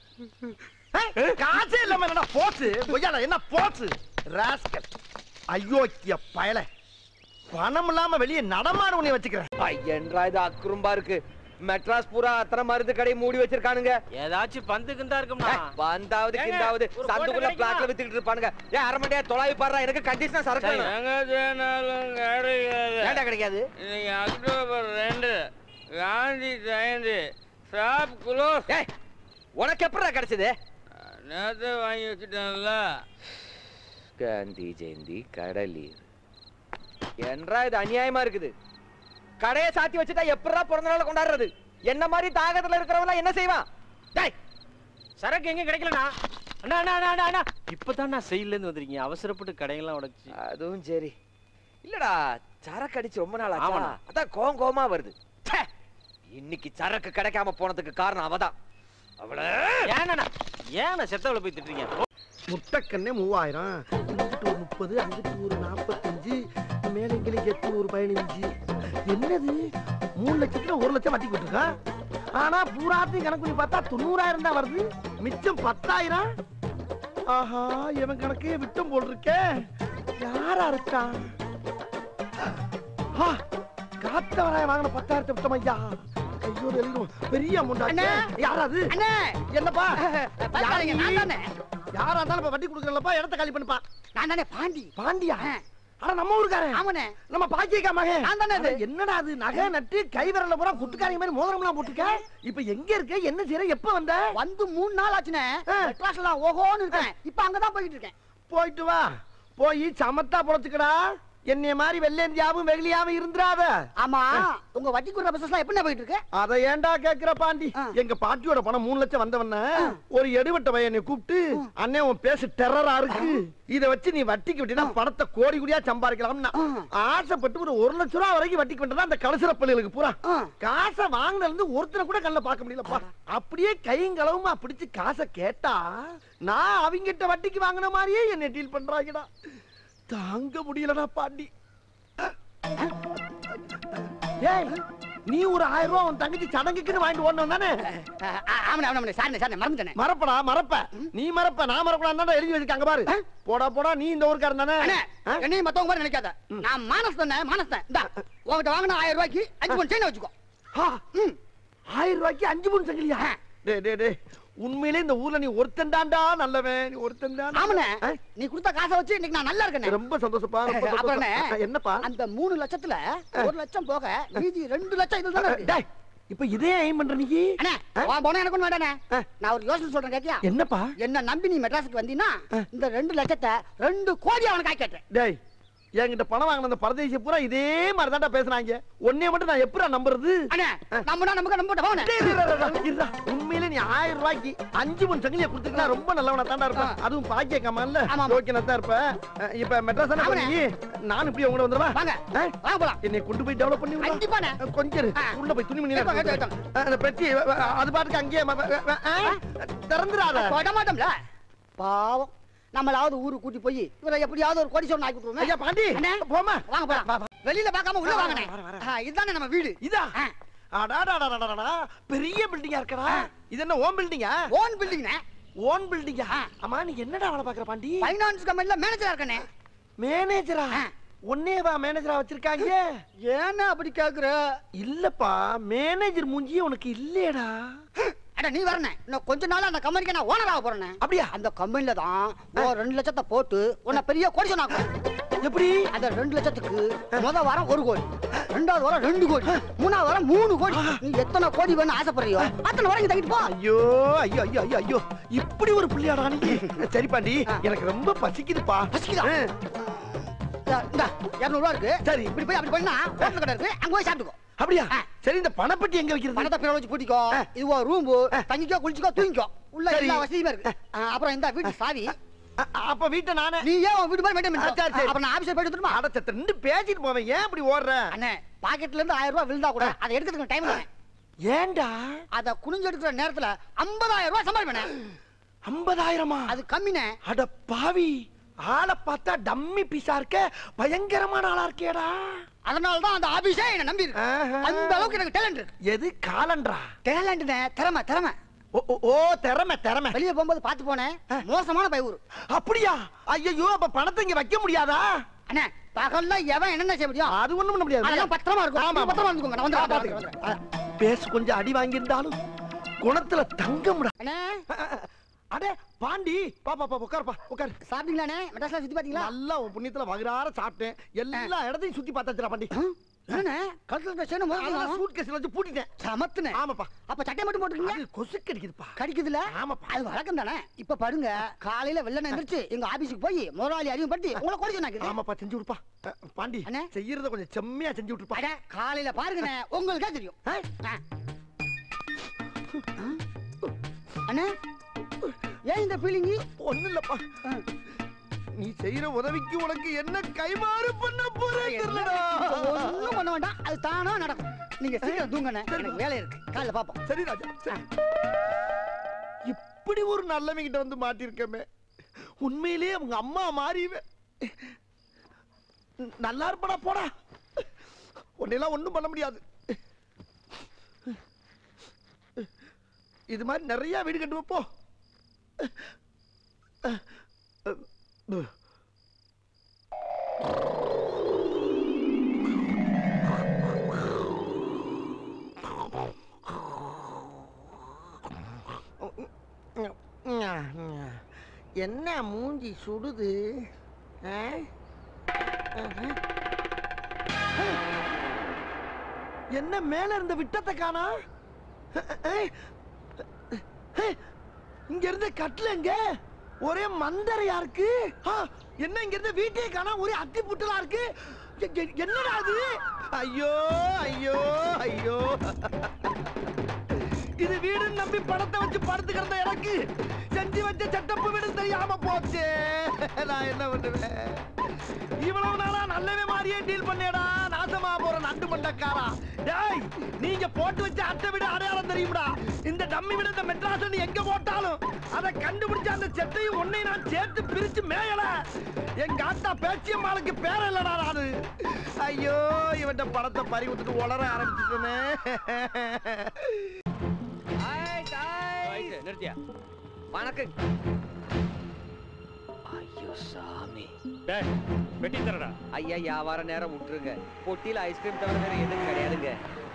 காசே இல்லாம என்ன போச்சு? பொய்யால என்ன போச்சு? ராஸ்கல் ஐயோக்கிய பயல. பணம் இல்லாம வெளியே நடமாடு உன்னை வச்சுக்கிறேன். ஐயன்றா இது அக்குறும்பா இருக்கு. மெட்ராஸ் பூரா அத்தனை மருந்து கடை மூடி வச்சிருக்கானுங்க. ஏதாச்சும் பந்து கிந்தா இருக்கும்னா பந்தாவது கிந்தாவது சந்துக்குள்ள பிளாட்ல வித்துக்கிட்டு இருப்பானுங்க. ஏன் அரை மண்டியா தொலாவி பாடுறா, எனக்கு கண்டிஷனா சரக்கு ஏன்டா கிடைக்காது? இன்னைக்கு அக்டோபர் ரெண்டு காந்தி ஜெயந்தி ஷாப் க்ளோஸ். ஏய் உனக்கு எப்படா கிடைச்சது? நேத்து வாங்கி வச்சுட்டேன்ல. காந்தி ஜெயந்தி கடலீர் என்றா இது அநியாயமா இருக்குது. கடையை சாத்தி வச்சுட்டா எப்படா பிறந்த நாள் கொண்டாடுறது? என்ன மாதிரி தாகத்துல இருக்கிறவங்க என்ன செய்வான்? டேய் சரக்கு எங்க கிடைக்கலண்ணா. அண்ணா அண்ணா அண்ணா அண்ணா இப்பதான் நான் செயல்ல இருந்து வந்திருக்கீங்க. அவசரப்பட்டு கடையெல்லாம் உடைச்சு. அதுவும் சரி. இல்லடா சரக்கு அடிச்சு ரொம்ப நாள் ஆச்சா, அதான் கோவம் கோவமா வருது. இன்னைக்கு சரக்கு கிடைக்காம போனதுக்கு காரணம் அவதான். அவள ஏன்னா ஏன்னா செத்தவளை போய் திட்டுறீங்க? முட்டைக்கண்ணே மூவாயிரம், இங்கிட்டு ஒரு முப்பது, அங்கிட்டு ஒரு நாற்பத்தஞ்சு, மேல எங்களுக்கு எட்டு ஒரு பதினஞ்சு. என்னது மூணு லட்சத்துல ஒரு லட்சம் வட்டி கொடுத்துருக்கா? ஆனா பூராத்தையும் கணக்கு பண்ணி பார்த்தா தொண்ணூறாயிரம் தான் வருது. மிச்சம் பத்தாயிரம். ஆஹா இவன் கணக்கே விட்டம் போல் இருக்கே. யாரா இருக்கா? காத்தவராய வாங்கின பத்தாயிரத்தை விட்டம் ஐயா. ஐயோ எழுதும் பெரிய அமௌண்ட். யாராது? என்னப்பா யாரா இருந்தாலும் வட்டி கொடுக்கறப்பா இடத்த காலி பண்ணுப்பா. நான் தானே பாண்டி. பாண்டியா? ஆனா நம்ம ஊருக்காரன். ஆமாண்ணே. நம்ம பாக்கியக்கா மகன். நான் தானே. என்னடா அது நகை நட்டு கை விரல்ல பூரா குட்டுக்காரங்க மாதிரி மோதிரம்லாம் போட்டுக்க. இப்ப எங்க இருக்க? என்ன செய்யற? எப்ப வந்த? வந்து மூணு நாள் ஆச்சுனே. கிளாஸ்ல ஓஹோன்னு இருக்கேன். இப்ப அங்கதான் போயிட்டு இருக்கேன். போயிட்டு வா. போய் சமத்தா பொழைச்சுக்கடா. என்னைய மாதிரி வெள்ளேந்தியாவும் வெகுளியாவும் இருந்துராத. ஆமா உங்க வட்டி குடுற பிசினஸ்லாம் எப்படி போயிட்டு இருக்கு? அத ஏன்டா கேக்குற பாண்டி? எங்க பாட்டியோட பணம் மூணு லட்சம் வந்தவன ஒரு எடுவட்ட பையனை கூப்பிட்டு, அண்ணே உன் பேசு டெரரா இருக்கு, இத வச்சு நீ வட்டிக்கு விட்டீங்கன்னா பணத்தை கோடி கோடியா சம்பாதிக்கலாம்னா ஆசைப்பட்டு ஒரு ஒரு லட்சம் ரூபாய் வரைக்கும் வட்டிக்கு விட்டா அந்த கலசர பள்ளிகளுக்கு பூரா காசை வாங்கினதுல இருந்து ஒருத்தரை கூட கண்ணில் பார்க்க முடியலப்பா. அப்படியே கையும் களவுமா பிடிச்சு காசை கேட்டா நான் அவங்கிட்ட வட்டிக்கு வாங்கின மாதிரியே என்னை டீல் பண்றாங்கடா. தாங்க முடியலடா பாண்டி. ஏய் நீ ஒரு ஆயிரம் ரூபாய் உன் தங்கச்சி சடங்குக்குன்னு வாங்கிட்டு ஓடணும் தானே? ஆமாண்ணே ஆமாண்ணே சாரிண்ணே சாரிண்ணே மறந்துட்டேனே. மறப்படா மறப்ப. நீ மறப்ப நான் மறக்கூடாது எழுதி வச்சிருக்காங்க பாரு. போடா போடா நீ இந்த ஊருக்காரன் தானே? என்னையும் மத்தவங்க மாதிரி நினைக்காத. நான் மானஸ் தானே மானஸ் தான். இந்தா உங்ககிட்ட வாங்கின ஆயிரம் ரூபாய்க்கு அஞ்சு பவுன் செயின் வச்சுக்கோ. ஆயிரம் ரூபாய்க்கு அஞ்சு பவுன் சங்கிலியா? டே டே டே உண்மையிலே இந்த ஊர்ல நீ ஒருத்தன் தான்டா நல்லவன். நீ ஒருத்தன் தான். ஆமாண்ணே நீ கொடுத்த காசை வச்சு இன்னைக்கு நான் நல்லா இருக்கேன். ரொம்ப சந்தோஷப்பா. அப்புறம் என்னப்பா அந்த மூணு லட்சத்துல ஒரு லட்சம் போக மீதி ரெண்டு லட்சம் இதுதானே இருக்கு. இப்ப இதே ஏம் பண்ற நீ? அண்ணே போனா எனக்கு ஒண்ணு வேண்டானே. நான் ஒரு யோசனை சொல்றேன் கேட்டியா? என்னப்பா? என்ன நம்பி நீ மெட்ராஸுக்கு வந்தீன்னா இந்த ரெண்டு லட்சத்தை ரெண்டு கோடி அவனுக்கு ஆக்கிட்டேன். டேய் என்கிட்ட பணம் வாங்கின அந்த பரதேசி பூரா இதே மாதிரி தான்டா பேசுறாங்க. ஒன்னே மட்டும் நான் எப்படா நம்புறது? அண்ணே நம்புனா நமக்கு நம்பிட்டு போனே. உண்மையிலே நீ ஆயிரம் ரூபாய்க்கு அஞ்சு பவுன் சங்கிலியை கொடுத்துக்கிட்டா ரொம்ப நல்லவனா தாண்டா இருப்பேன். அதுவும் பாக்கிய கமான்ல ஓகேனா தான் இருப்பேன். இப்ப மெட்ராஸ் தானே பண்ணி நான் இப்படி உங்கள வந்துடுவா. வாங்க வாங்க போலாம். என்னை கொண்டு போய் டெவலப் பண்ணி விடு. கண்டிப்பானே. கொஞ்சம் உள்ள போய் துணி மணி அந்த பெட்டி அது பாட்டுக்கு அங்கேயே திறந்துடாத. விட மாட்டோம்ல பாவம். நம்மளாவது ஊருக்கு கூட்டி போய் இவரை எப்படியாவது ஒரு கோடி சொன்ன ஆக்கி விட்டுருவோம். ஐயா பாண்டி போமா வாங்க போலாம். வெளியில பார்க்காம உள்ள வாங்கனே. இதுதானே நம்ம வீடு. இதா? அடாடாடாடாடா பெரிய பில்டிங்கா இருக்கடா. இது என்ன ஓன் பில்டிங்கா? ஓன் பில்டிங்னே. ஓன் பில்டிங்கா? அம்மா நீ என்னடா வேலை பார்க்கற பாண்டி? ஃபைனான்ஸ் கம்பெனில மேனேஜரா இருக்கனே. மேனேஜரா? ஒன்னேவா மேனேஜரா வச்சிருக்காங்க? ஏன்னா அப்படி கேக்குற? இல்லப்பா மேனேஜர் மூஞ்சியே உனக்கு இல்லையடா. அட நீ வரனே. இன்னும் கொஞ்ச நாள் அந்த கம்பெனிக்கு நான் ஓனரா போறேனே. அப்படியே அந்த கம்பெனில தான் ஓ ரெண்டு லட்சத்தை போட்டு உன்னை பெரிய கோடி சொன்னாங்க. எப்படி? அந்த ரெண்டு லட்சத்துக்கு முத வாரம் ஒரு கோடி, ரெண்டாவது வாரம் ரெண்டு கோடி, மூணாவது வாரம் மூணு கோடி. நீ எத்தனை கோடி வேணும் ஆசைப்படுறியோ அத்தனை வாரம் தங்கிட்டு போ. ஐயோ ஐயோ ஐயோ ஐயோ ஐயோ இப்படி ஒரு புள்ளியாடா நீ. சரி பாண்டி எனக்கு ரொம்ப பசிக்குதுப்பா. பசிக்குதா? இந்த இருநூறு ரூபா இருக்கு. சரி இப்படி போய் அப்படி போயினா ஹோட்டல் கடை இருக்கு அங்க போய் சாப்பிட்டுக்கோ. அப்படியா? சரி இந்த பணப்பட்டி எங்க வைக்கிறது? பணத்தை பேர வச்சு பூட்டிக்கோ. இது ரூம் தங்கிக்கோ குளிச்சுக்கோ தூங்கிக்கோ. உள்ள எல்லா வசதியுமே இருக்கு ஆ, அப்புறம் இந்த வீட்டு சாவி அப்ப வீட்டை நானே நீ ஏன் உன் வீட்டு மாதிரி மெயின்டைன் ஆ, சரி, சரி. அப்ப நான் ஆபீஸ்ல போயிட்டு வந்துருமா அடச்சத்த ரெண்டு பேசிட்டு போவேன் ஏன் இப்படி ஓடுற அண்ணே பாக்கெட்ல இருந்து ஆயிரம் ரூபாய் விழுந்தா கூட அதை எடுக்கிறதுக்கு டைம் இல்லை ஏன்டா அத குனிஞ்சு எடுக்கிற நேரத்துல ஐம்பதாயிரம் ரூபாய் சம்பாதிப்பேனே ஐம்பதாயிரமா அது கம்மினே அட பாவி ஆளை பார்த்தா டம்மி பீஸா இருக்க பயங்கரமான ஆளா இருக்கேடா அதனால தான் அந்த ஆபீஸே என்ன நம்பி இருக்கு அந்த அளவுக்கு எனக்கு டேலண்ட் இருக்கு எது காலண்டரா டேலண்ட்னே திறமை திறமை ஓ ஓ, ஓ திறமை திறமை வெளிய போகும்போது பாத்து போனேன் மோசமான பையூர் அப்படியா ஐயோ அப்ப பணத்தை இங்க வைக்க முடியாதா அண்ணே பகல்ல எவன் என்னென்ன செய்ய முடியும் அது ஒண்ணும் பண்ண முடியாது அதெல்லாம் பத்திரமா இருக்கும் ஆமா, நீங்க பத்திரமா இருந்துக்கோங்க நான் ஆ, வந்து பாத்துக்கிறேன். பேசு கொஞ்சம் அடி வாங்கியிருந்தாலும் குணத்துல தங்கம்டா அண்ணே அடே பாண்டி பா பா பா உட்காருப்பா உட்காரு சாப்பிட்டீங்களாண்ணே மெட்ராஸ்ல சுத்தி பாத்தீங்களா நல்லா உன் புண்ணியத்துல வகுறார சாப்பிட்டேன் எல்லா இடத்தையும் சுத்தி பார்த்தாச்சுடா பாண்டி என்னண்ணே கழுத்துல சேர்ந்து அதெல்லாம் சூட் கேஸ்ல வச்சு பூட்டிட்டேன் சமத்துனே ஆமாப்பா அப்ப சட்டை மட்டும் போட்டுருக்கீங்க அது கொசு கடிக்குதுப்பா கடிக்குதுல ஆமாப்பா அது வழக்கம் தானே இப்ப பாருங்க காலையில வெள்ளன எந்திரிச்சு எங்க ஆபீஸுக்கு போய் முதலாளி அறிமுகப்படுத்தி உங்களை கொடி சொன்னாங்க ஆமாப்பா செஞ்சு விடுப்பா அஹ், பாண்டி அண்ணே. செய்யறத கொஞ்சம் செம்மையா செஞ்சு விட்டுருப்பா அட காலையில பாருங்கண்ணே உங்களுக்கே தெரியும் ஆ? ஆ. அண்ணே ஏன் இந்த ஃபீலிங் ஒண்ணு இல்லப்பா நீ செய்யற உதவிக்கு உனக்கு என்ன கைமாறு பண்ண போறே தெரியலடா ஒண்ணும் பண்ண வேண்டாம் அது தானா நடக்கும் நீங்க சீக்கிரம் தூங்கண்ணே எனக்கு வேலை இருக்கு காலைல பாப்போம் சரி ராஜா சரி. இப்படி ஒரு நல்லவங்கிட்ட வந்து மாட்டிருக்கமே உண்மையிலேயே அவங்க அம்மா மாறிவே நல்லா இருப்படா போடா உன்னையெல்லாம் ஒண்ணும் பண்ண முடியாது இது மாதிரி நிறைய வீடு கட்டு வைப்போ என்ன மூஞ்சி சுடுது ஆ? ஆஹா. என்ன மேல இருந்த விட்டத்தை காணா இங்க இருந்த கட்ல எங்க ஒரே மந்தரையா இருக்கு ஆ, என்ன இங்க இருந்த வீட்டே காணா ஒரே அத்தி புட்டலா இருக்கு எ- எ- என்னடா அது ஐயோ ஐயோ ஐயோ இது வீடுன்னு நம்பி பணத்தை வச்சு படுத்து கிடந்த எனக்கு செஞ்சு வச்ச செட்டப்பு வீடு தெரியாம போச்சு நான் என்ன பண்ணுவேன் இவ்வளவு நாளா நல்லவே மாதிரியே டீல் பண்ணேடா நாசமா போற நண்டு மண்டக்காரா டேய் நீங்க போட்டு வச்ச அட்டை வீடு அடையாளம் தெரியும்டா இந்த டம்மி வீடு இந்த மெட்ராஸ் நீ எங்க போட்டாலும் அதை கண்டுபிடிச்ச அந்த செட்டையும் உன்னை நான் சேர்த்து பிரிச்சு மேயல எங்க ஆத்தா பேச்சியம்மாளுக்கு பேர இல்லடா நானு ஐயோ இவன்ட்ட பணத்தை பறி விட்டுட்டு உளர ஆரம்பிச்சுட்டேனே நிறுத்தியா வணக்கம் ஐயோ சாமி டேய் வெட்டி தரடா ஐயா வியாபார நேரம் விட்டுருங்க பொட்டியில ஐஸ்கிரீம் தவிர வேற எதுவும் கிடையாதுங்க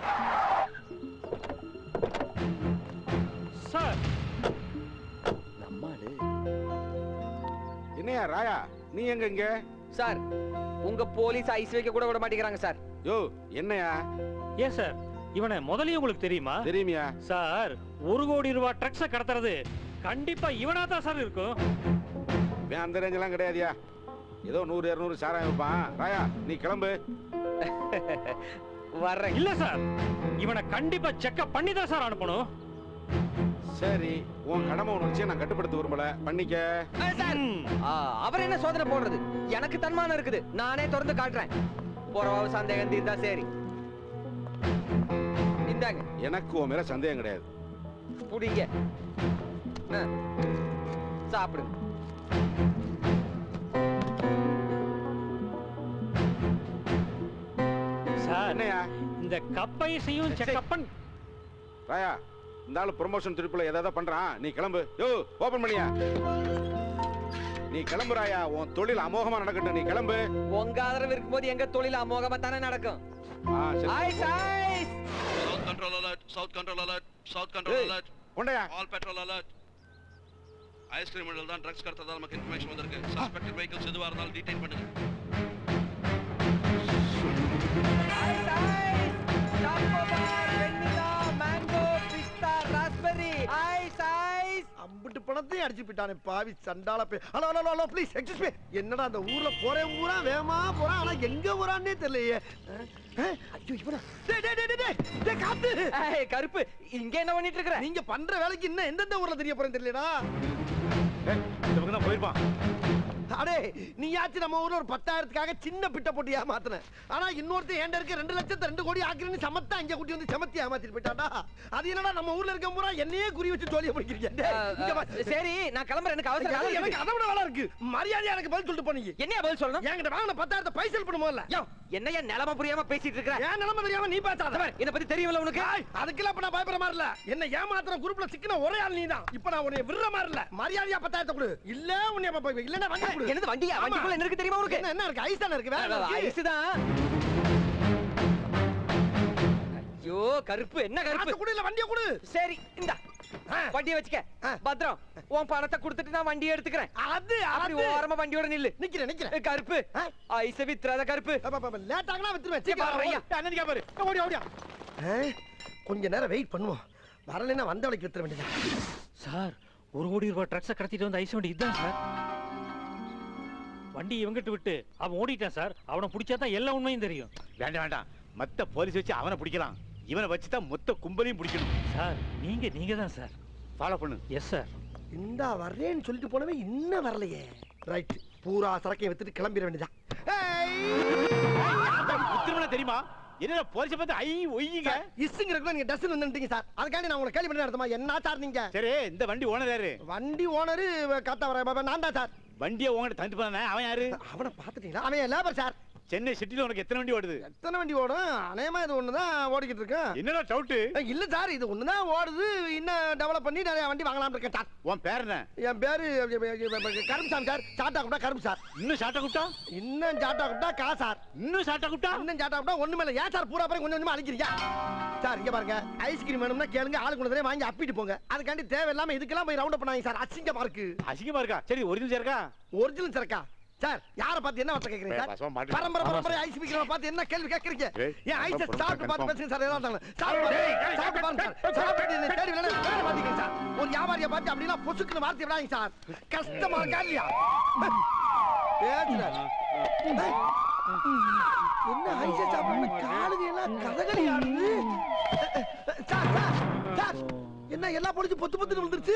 சார் நம்மாடு என்னையா ராயா நீ எங்க இங்க சார் உங்க போலீஸ் ஐஸ் வைக்க கூட விட மாட்டேங்கிறாங்க சார் யோ என்னையா ஏன் சார் இவனை முதல்லயே உங்களுக்கு தெரியுமா தெரியுமியா சார் ஒரு கோடி ரூபாய் ட்ரக்ஸ கடத்துறது கண்டிப்பா இவனா தான் சார் இருக்கும் வேன் அந்த ரேஞ்செல்லாம் கிடையாதுயா ஏதோ நூறு இருநூறு சாராயம் வைப்பான் ராயா நீ கிளம்பு வர்றேன் இல்ல சார் இவனை கண்டிப்பா செக்அப் பண்ணி தான் சார் அனுப்பணும் சரி உன் கடமை உணர்ச்சியை நான் கட்டுப்படுத்த விரும்பல பண்ணிக்க ஆ, அவர் என்ன சோதனை போடுறது எனக்கு தன்மானம் இருக்குது நானே திறந்து காட்டுறேன் போறவாவு சந்தேகம் தீர்ந்தா சரி இந்தாங்க எனக்கு உன் மேல சந்தேகம் கிடையாது புடிங்க ஆ, சாப்பிடுங்க சார் என்னையா இந்த கப்பைசையும் செக்அப் பண்ணி ராயா இந்த ஆளு ப்ரொமோஷன் திருப்பில ஏதாவது பண்றான் நீ கிளம்பு யோ ஓபன் பண்ணியா நீ கிளம்பு ராயா உன் தொழில் அமோகமா நடக்கட்டும் நீ கிளம்பு உங்க ஆதரவு இருக்கும்போது எங்க தொழில் அமோகமா தானே நடக்கும் ஆ சரி ice ice South control alert, south control alert, south control Hey, alert. கொண்டையா All petrol alert. ஐஸ்கிரீம் மில்லில் தான் ட்ரக்ஸ் கடத்ததா நமக்கு இன்ஃபர்மேஷன் வந்திருக்கு. சஸ்பெக்டட் வெஹிக்கிள்ஸ் எதுவா இருந்தாலும் டீடைன் பண்ணுங்க. Ice ice chocobar vanilla mango pista raspberry ice ice அம்பிட்டு பணத்தையும் அடிச்சு போயிட்டானே பாவி சண்டால பே hello hello hello please excuse me என்னடா அந்த ஊர்ல போறேன் ஊரா வேகமா போறான் ஆனா எங்க போறான்னே தெரியலையே ஐயோ இவனா டேய் டேய் டேய் டேய் டேய் காத்து ஏய் கருப்பு இங்க என்ன பண்ணிட்டு இருக்கற நீங்க பண்ற வேலைக்கு இன்னும் எந்தெந்த ஊர்ல தெரிய போறேன்னு தெரியலடா ஏய் இந்த பக்கம் தான் போயிருப்பான் அடே நீயாச்சும் நம்ம ஊர்ல ஒரு பத்தாயிரத்துக்காக சின்ன பிட்ட போட்டு ஏமாத்தின ஆனா இன்னொருத்தர் ஏண்ட இருக்க ரெண்டு லட்சத்தை ரெண்டு கோடி ஆக்குறேன்னு சமத்தா அங்க கூட்டி வந்து சமத்தி ஏமாத்திட்டு போயிட்டாடா அது என்னடா நம்ம ஊர்ல இருக்க பூரா என்னையே குறி வச்சு ஜோலியா பிடிக்கிறீங்க சரி நான் கிளம்புறேன் எனக்கு அவசரம் எனக்கு அதை விட வேலை இருக்கு மரியாதை எனக்கு பதில் சொல்லிட்டு போனீங்க என்ன பதில் சொல்லணும் என்கிட்ட வாங்கின பத்தாயிரத்தை பைசல் பண்ண முதல்ல யோ என்னையா நிலம புரியாம பேசிட்டு இருக்கற ஏன் நிலம தெரியாம நீ பேசாத இத பத்தி தெரியும்ல உனக்கு அதுக்கெல்லாம் இப்ப நான் பயப்பட மாதிரி இல்ல என்ன ஏமாத்துற குரூப்ல சிக்கின ஒரே ஆள் நீதான் இப்ப நான் உன்னை விடுற மாதிரி இல்ல மரியாதையா பத்தாயிரத்தை கொடு இல்ல உன்னை இல்லன்னா வண்டி கொடு என்னது வண்டியா வண்டிக்குள்ள என்ன இருக்கு தெரியுமா உனக்கு என்ன இருக்கு ஐஸ் தான இருக்கு வேற ஐஸ் தான் ஐயோ கருப்பு என்ன கருப்பு குடு இல்ல வண்டியை குடு சரி இந்த வண்டியை வச்சுக்க பத்ரம் உன் பணத்தை கொடுத்துட்டு நான் வண்டியை எடுத்துக்கிறேன் அது அப்படி ஓரமா வண்டியோட நில்லு நிக்கிறேன் நிக்கிறேன் கருப்பு ஐஸ வித்துறாத கருப்பு லேட் ஆகனா வித்துருவேன் சீக்கிரம் அண்ணனுக்கு பாரு ஓடி ஓடியா கொஞ்ச நேரம் வெயிட் பண்ணுவோம் வரலைன்னா வந்த வழிக்கு வித்துற வேண்டியது சார் ஒரு கோடி ரூபாய் ட்ரக்ஸை கடத்திட்டு வந்து ஐஸ் வண்டி இதுதான் சார் வண்டி இவங்கிட்ட விட்டு அவன் ஓடிட்டான் சார் அவனை பிடிச்சாதான் எல்லா உண்மையும் தெரியும் வேண்டாம் வேண்டாம் மத்த போலீஸ் வச்சு அவனை பிடிக்கலாம் இவனை வச்சு தான் மொத்த கும்பலையும் பிடிக்கணும் சார் நீங்க நீங்க தான் சார் ஃபாலோ பண்ணு எஸ் சார் இந்த வர்றேன்னு சொல்லிட்டு போனவே இன்னும் வரலையே ரைட் பூரா சரக்கையை வித்துட்டு கிளம்பிட வேண்டியதான் உத்திரமல தெரியுமா என்ன போலீஸ் பார்த்து ஐ ஒய்யுங்க இஸ்ங்கிறதுக்கு நீங்க டஸ்ட் வந்துட்டீங்க சார் அதுக்காண்டி நான் உங்களை கேள்வி பண்ணி நடத்துமா என்ன சார் நீங்க சரி இந்த வண்டி ஓனர் யாரு வண்டி ஓனரு காத்தா வர நான் தான் சார் வண்டியை உங்ககிட்ட தந்துட்டு போனே அவன் யாரு அவனை பாத்துட்டீங்களா அவன் லேபர் சார் சென்னை சிட்டில உனக்கு எத்தனை வண்டி ஓடுது எத்தனை வண்டி ஓடும் அநேகமா இது ஒண்ணுதான் ஓடிக்கிட்டு இருக்கு என்னடா டவுட் இல்ல சார் இது ஒண்ணுதான் ஓடுது இன்னும் டெவலப் பண்ணி நிறைய வண்டி வாங்கலாம் இருக்கேன் சார் உன் பேர் என்ன என் பேரு கரும்பு சாமி சார் சாட்டா கூட்டா கரும்பு சார் இன்னும் சாட்டா கூட்டா இன்னும் சாட்டா கூட்டா கா சார் இன்னும் சாட்டா கூட்டா இன்னும் சாட்டா கூட்டா ஒண்ணுமே இல்ல ஏன் சார் பூரா பேரும் கொஞ்சம் கொஞ்சமா அழிக்கிறீங்க சார் இங்க பாருங்க ஐஸ்கிரீம் வேணும்னா கேளுங்க ஆளு கொண்டு வாங்கி அப்பிட்டு போங்க அதுக்காண்டி தேவையில்லாம இதுக்கெல்லாம் போய் ரவுண்ட் பண்ணாங்க சார் அசிங்கமா இருக்கு அசிங்கமா இருக்கா சரி ஒரிஜினல் சரக்கா ஒரிஜினல் சரக்கா சார் யார பார்த்து என்ன வார்த்தை கேக்குறீங்க சார் பரம்பரை பரம்பரை ஐஸ் விக்கிறவங்க பார்த்து என்ன கேள்வி கேக்குறீங்க ஏன் ஐஸ் சாப்பிட்டு பார்த்து பேசுங்க சார் ஏதாவது சாப்பிட்டு சாப்பிட்டு பாருங்க சார் சாப்பிட்டு என்ன தேடி வேணா வேற பாத்தீங்க சார் ஒரு வியாபாரியை பார்த்து அப்படினா பொசுக்குன்னு வார்த்தை விடாதீங்க சார் கஷ்டமா இருக்கா இல்லையா பேசுறாரு என்ன ஐஸ் சாப்பிட்டு காலுங்க எல்லாம் கதகளி ஆடுது சார் சார் என்ன எல்லா பொடிச்சு பொத்து பொத்துன்னு வந்துருச்சு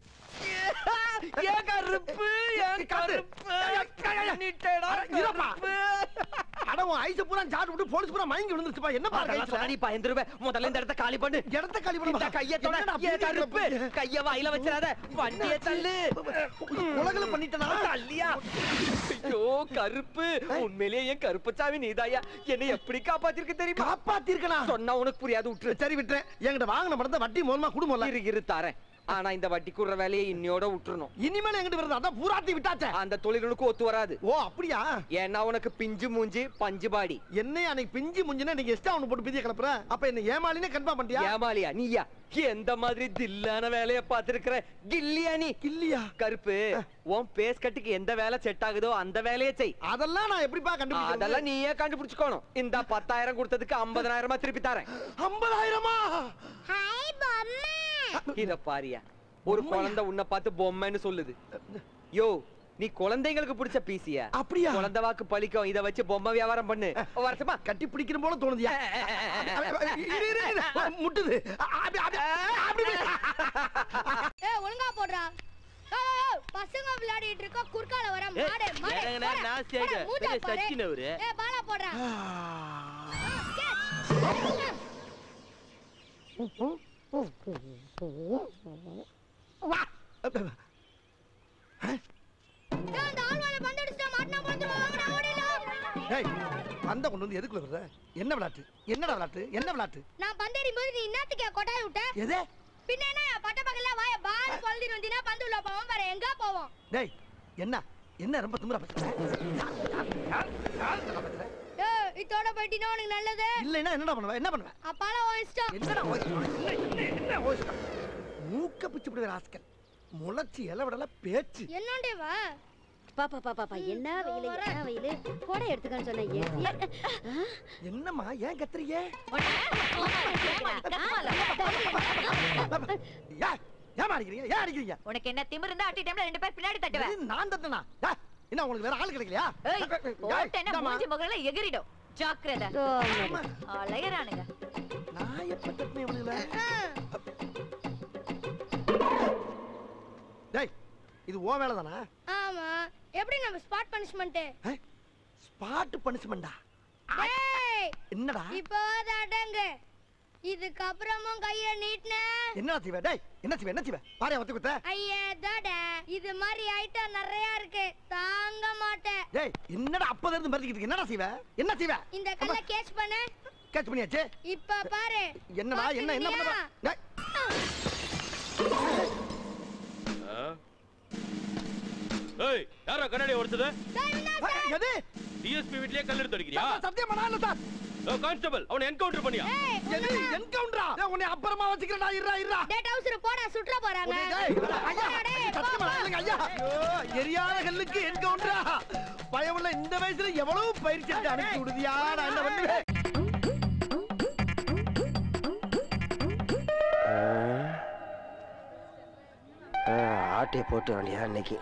ஏன் கருப்பு ஏன் கருப்பு நீட்டடா கருப்பு அட உன் ஐஸ் பூரா சாப்பிட்டு விட்டு போலீஸ் பூரா மயங்கி விழுந்துச்சுப்பா என்ன பாருங்க சொன்னடி பயந்துருவே முதல்ல இந்த இடத்தை காலி பண்ணு இடத்தை காலி பண்ணு இந்த கைய தொட ஏன் கருப்பு கைய வாயில வச்சிராத வண்டியை தள்ளு உலகல பண்ணிட்டனா தள்ளியா ஐயோ கருப்பு உண்மையிலேயே என் கருப்புச்சாமி நீதாயா என்னை எப்படி காப்பாத்திருக்கு தெரியுமா காப்பாத்திருக்கனா சொன்னா உனக்கு புரியாது விட்டுரு சரி விட்டுறேன் என்கிட்ட வாங்கின பணத்தை வட்டி மூலமா குடும்பம் இரு இரு தரேன் ஆனா இந்த வட்டி குடுற வேலையை இன்னையோட விட்டுறணும் இனிமேல எங்கிட்ட வருது அதான் பூராத்தி விட்டாச்சே அந்த தொழிலுக்கு ஒத்து வராது ஓ அப்படியா ஏன்னா உனக்கு பிஞ்சு மூஞ்சி பஞ்சு பாடி என்ன அன்னைக்கு பிஞ்சு மூஞ்சினா நீங்க எக்ஸ்ட்ரா ஒன்னு போட்டு பிதிய கிளப்புற அப்ப என்ன ஏமாலினே கன்ஃபார்ம் பண்ணிட்டியா ஏமாலியா நீயா எந்த மாதிரி தில்லான வேலைய பாத்துருக்கிற கில்லியா நீ கில்லியா கருப்பு உன் பேஸ் கட்டுக்கு எந்த வேலை செட் ஆகுதோ அந்த வேலையை செய் அதெல்லாம் நான் எப்படிப்பா கண்டுபிடிச்சேன் அதெல்லாம் நீயே கண்டுபிடிச்சுக்கணும் இந்த பத்தாயிரம் கொடுத்ததுக்கு ஐம்பதாயிரமா திருப்பி தரேன் ஐம்பதாயிரமா ஹாய் பொம்மை இத பாரியா ஒரு குழந்தை உன்னை பார்த்து பொம்மைன்னு சொல்லுது யோ நீ குழந்தைங்களுக்கு பிடிச்ச பீசியா அப்படியா குழந்தை வாக்கு பழிக்கும் இத வச்சு பொம்மை வியாபாரம் பண்ணு வருஷமா கட்டி பிடிக்கிற போல தோணுதியா முட்டுது ஏய் ஒழுங்கா போடுறா பசங்க விளையாடிட்டு இருக்க குறுக்கால வர மாடே மாடே நான் சேக பெரிய சச்சினவரு ஏய் பாலா போடுறா வா அந்த ஆள்வால பந்தடிச்சா மாட்டனா பந்துவாங்கடா ஓடிடா டேய் பந்த கொண்டு வந்து எதுக்குள்ள வர்ற என்ன விளையாட்டு என்னடா விளையாட்டு என்ன விளையாட்டு நான் பந்தேறியும் போது நீ என்னத்துக்கு கொட்டாய் விட்ட எது பின்ன என்ன பட்ட பகல்ல வாய பால் கொல்லிட்டு வந்தினா பந்து உள்ள போவோம் வேற எங்க போவோம் டேய் என்ன என்ன ரொம்ப திமிரா பேசுற ஏய் இதோட போய்டினா உனக்கு நல்லது இல்லனா என்னடா பண்ணுவ என்ன பண்ணுவ அப்பால ஓயிஸ்டா என்னடா ஓயிஸ்டா என்ன ஓயிஸ்டா மூக்க பிச்சு விடுற ராஸ்கல் முளச்சி இலவடல பேச்சு என்னண்டே வா பாப்பா பாப்பா பாப்பா என்ன வெயில என்ன வெயில கோடை எடுத்துக்கன்னு சொன்னீங்க என்னம்மா ஏன் கத்துறீங்க ஏன் அடிக்கிறீங்க ஏன் அடிக்கிறீங்க உனக்கு என்ன திமிரு இருந்தா அட்டி டைம்ல ரெண்டு பேர் பின்னாடி தட்டுவேன் நான் தட்டனா என்ன உங்களுக்கு வேற ஆள் கிடைக்கலையா ஏய் போட்டேன்னா மூஞ்சி முகல எகிரிடும் ஜாக்கிரதை அலையறானுங்க நான் எப்ப தட்டனே இவனுல டேய் இது ஓ வேலை தானா ஆமா எப்படி நம்ம ஸ்பாட் பனிஷ்மென்ட் ஸ்பாட் பனிஷ்மென்ட்டா டேய் என்னடா இப்போ அடங்க இதுக்கு அப்புறமும் கைய நீட்ன என்ன செய்வே டேய் என்ன செய்வே என்ன செய்வே பாரு வத்து குத்த ஐயே டடா இது மாதிரி ஐட்டம் நிறைய இருக்கு தாங்க மாட்டேன் டேய் என்னடா அப்பத இருந்து மறந்துக்கிட்டு இருக்க என்னடா செய்வே என்ன செய்வே இந்த கல்ல கேட்ச் பண்ணு கேட்ச் பண்ணியாச்சே இப்ப பாரு என்னடா என்ன என்ன பண்ணற டேய் ஏய் யாரா கண்ணாடி ஒருத்தது எது டிஎஸ்பி வீட்லயே கல் எடுத்து அடிக்கறியா சத்தியம் பண்ணால சார் ஓ கான்ஸ்டபிள் அவனை என்கவுண்டர் பண்ணியா எது என்கவுண்டரா டேய் உன்னை அப்புறமா வச்சிக்கிறடா இருடா இருடா டேய் டவுசர் போடா சுற்ற போறாங்க டேய் ஐயா சத்தியம் பண்ணால ஐயா எரியாத கல்லுக்கு என்கவுண்டரா பயமுள்ள இந்த வயசுல எவ்வளவு பயிற்சி எடுத்து அனுப்பி விடுதியா நான் என்ன பண்ணுவேன் ஆட்டையை போட்டு வேண்டியா இன்னைக்கு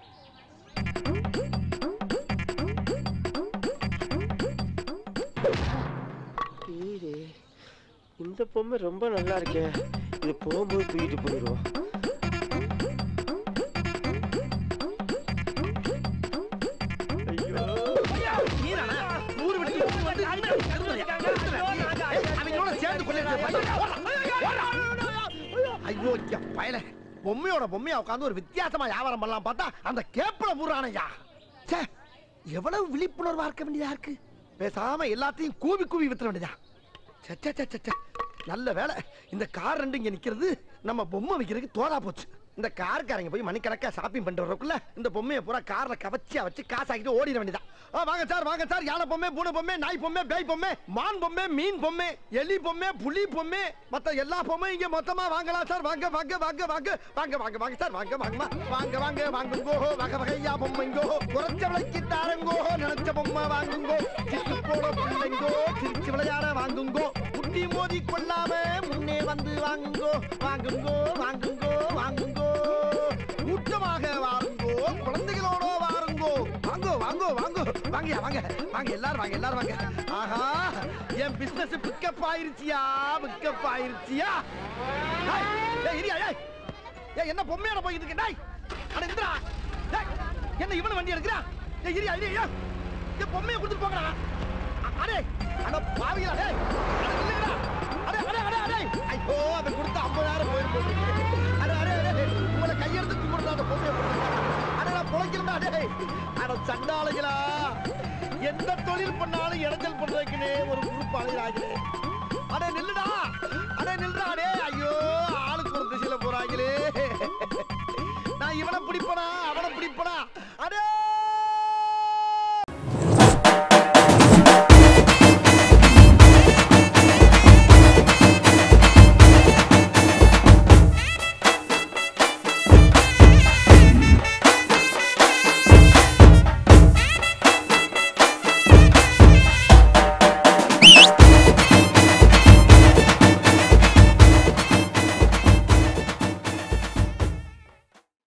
இந்த பொம்மை ரொம்ப நல்லா இருக்கே இது போகும்போது தூக்கிட்டு போயிடுவோம் ஐயோ பயல பொம்மையோட பொம்மையா உட்காந்து ஒரு வித்தியாசமா வியாபாரம் பண்ணலாம் பார்த்தா அந்த கேப்ல பூரானையா எவ்வளவு விழிப்புணர்வா இருக்க வேண்டியதா இருக்கு பேசாம எல்லாத்தையும் கூவி கூவி வித்துற வேண்டியதா நல்ல வேலை இந்த கார் ரெண்டு இங்க நிக்கிறது நம்ம பொம்மை வைக்கிறதுக்கு தோதா போச்சு இந்த கார்காரங்க போய் மணிக்கணக்கா ஷாப்பிங் பண்ணிட்டு வரக்குள்ள இந்த பொம்மையை பூரா கார்ல கவச்சியா வச்சு காசாக்கிட்டு ஓடிட வேண்டியதா வாங்க சார் வாங்க சார் யானை பொம்மை பூனை பொம்மை நாய் பொம்மை பேய் பொம்மை மான் பொம்மை மீன் பொம்மை எலி பொம்மை புலி பொம்மை மத்த எல்லா பொம்மையும் இங்க மொத்தமா வாங்கலாம் சார் வாங்க வாங்க வாங்க வாங்க வாங்க வாங்க வாங்க சார் வாங்க வாங்க வாங்க வாங்க வாங்குங்கோ வகை வகையா பொம்மைங்கோ குறைச்ச விலைக்கு தாரங்கோ நினைச்ச பொம்மை வாங்குங்கோ சிட்டு போட பிள்ளைங்கோ சிரிச்சு விளையாட வாங்குங்கோ முட்டி மோதி கொள்ளாம முன்னே வந்து வாங்குங்கோ வாங்குங்கோ வாங்குங்கோ வாங்குங்கோ கூட்டமாக வாருங்கோ குழந்தைகளோட வாருங்கோ வாங்கோ வாங்கோ வாங்கோ வாங்கயா வாங்க வாங்க எல்லாரும் வாங்க எல்லாரும் வாங்க ஆஹா என் பிசினஸ் பிக்கப் ஆயிருச்சியா பிக்கப் ஆயிருச்சியா என்ன பொம்மையோட போயிட்டு இருக்க டாய் அட இந்திரா என்ன இவனு வண்டி எடுக்கிறா இரியா இரியா என் பொம்மையை கொடுத்துட்டு போங்கடா அடே அட பாவியா டேய் அட அட அட அட ஐயோ அதை கொடுத்து ஐம்பதாயிரம் போயிருக்கு அட அட அட உங்களை கையெடுத்து கும்பிடுறா அந்த பொம்மையை அட நான் பொழைக்கிறா டேய் அட சண்டாளைகளா எந்த தொழில் பண்ணாலும் இடைஞ்சல் பண்றதுக்குனே ஒரு குரூப் அழைகிறாங்களே அட நில்லுடா அட நில்லுடா டே ஐயோ ஆளுக்கு ஒரு திசையில போறாங்களே நான் இவனை பிடிப்பனா அவனை பிடிப்பனா அடே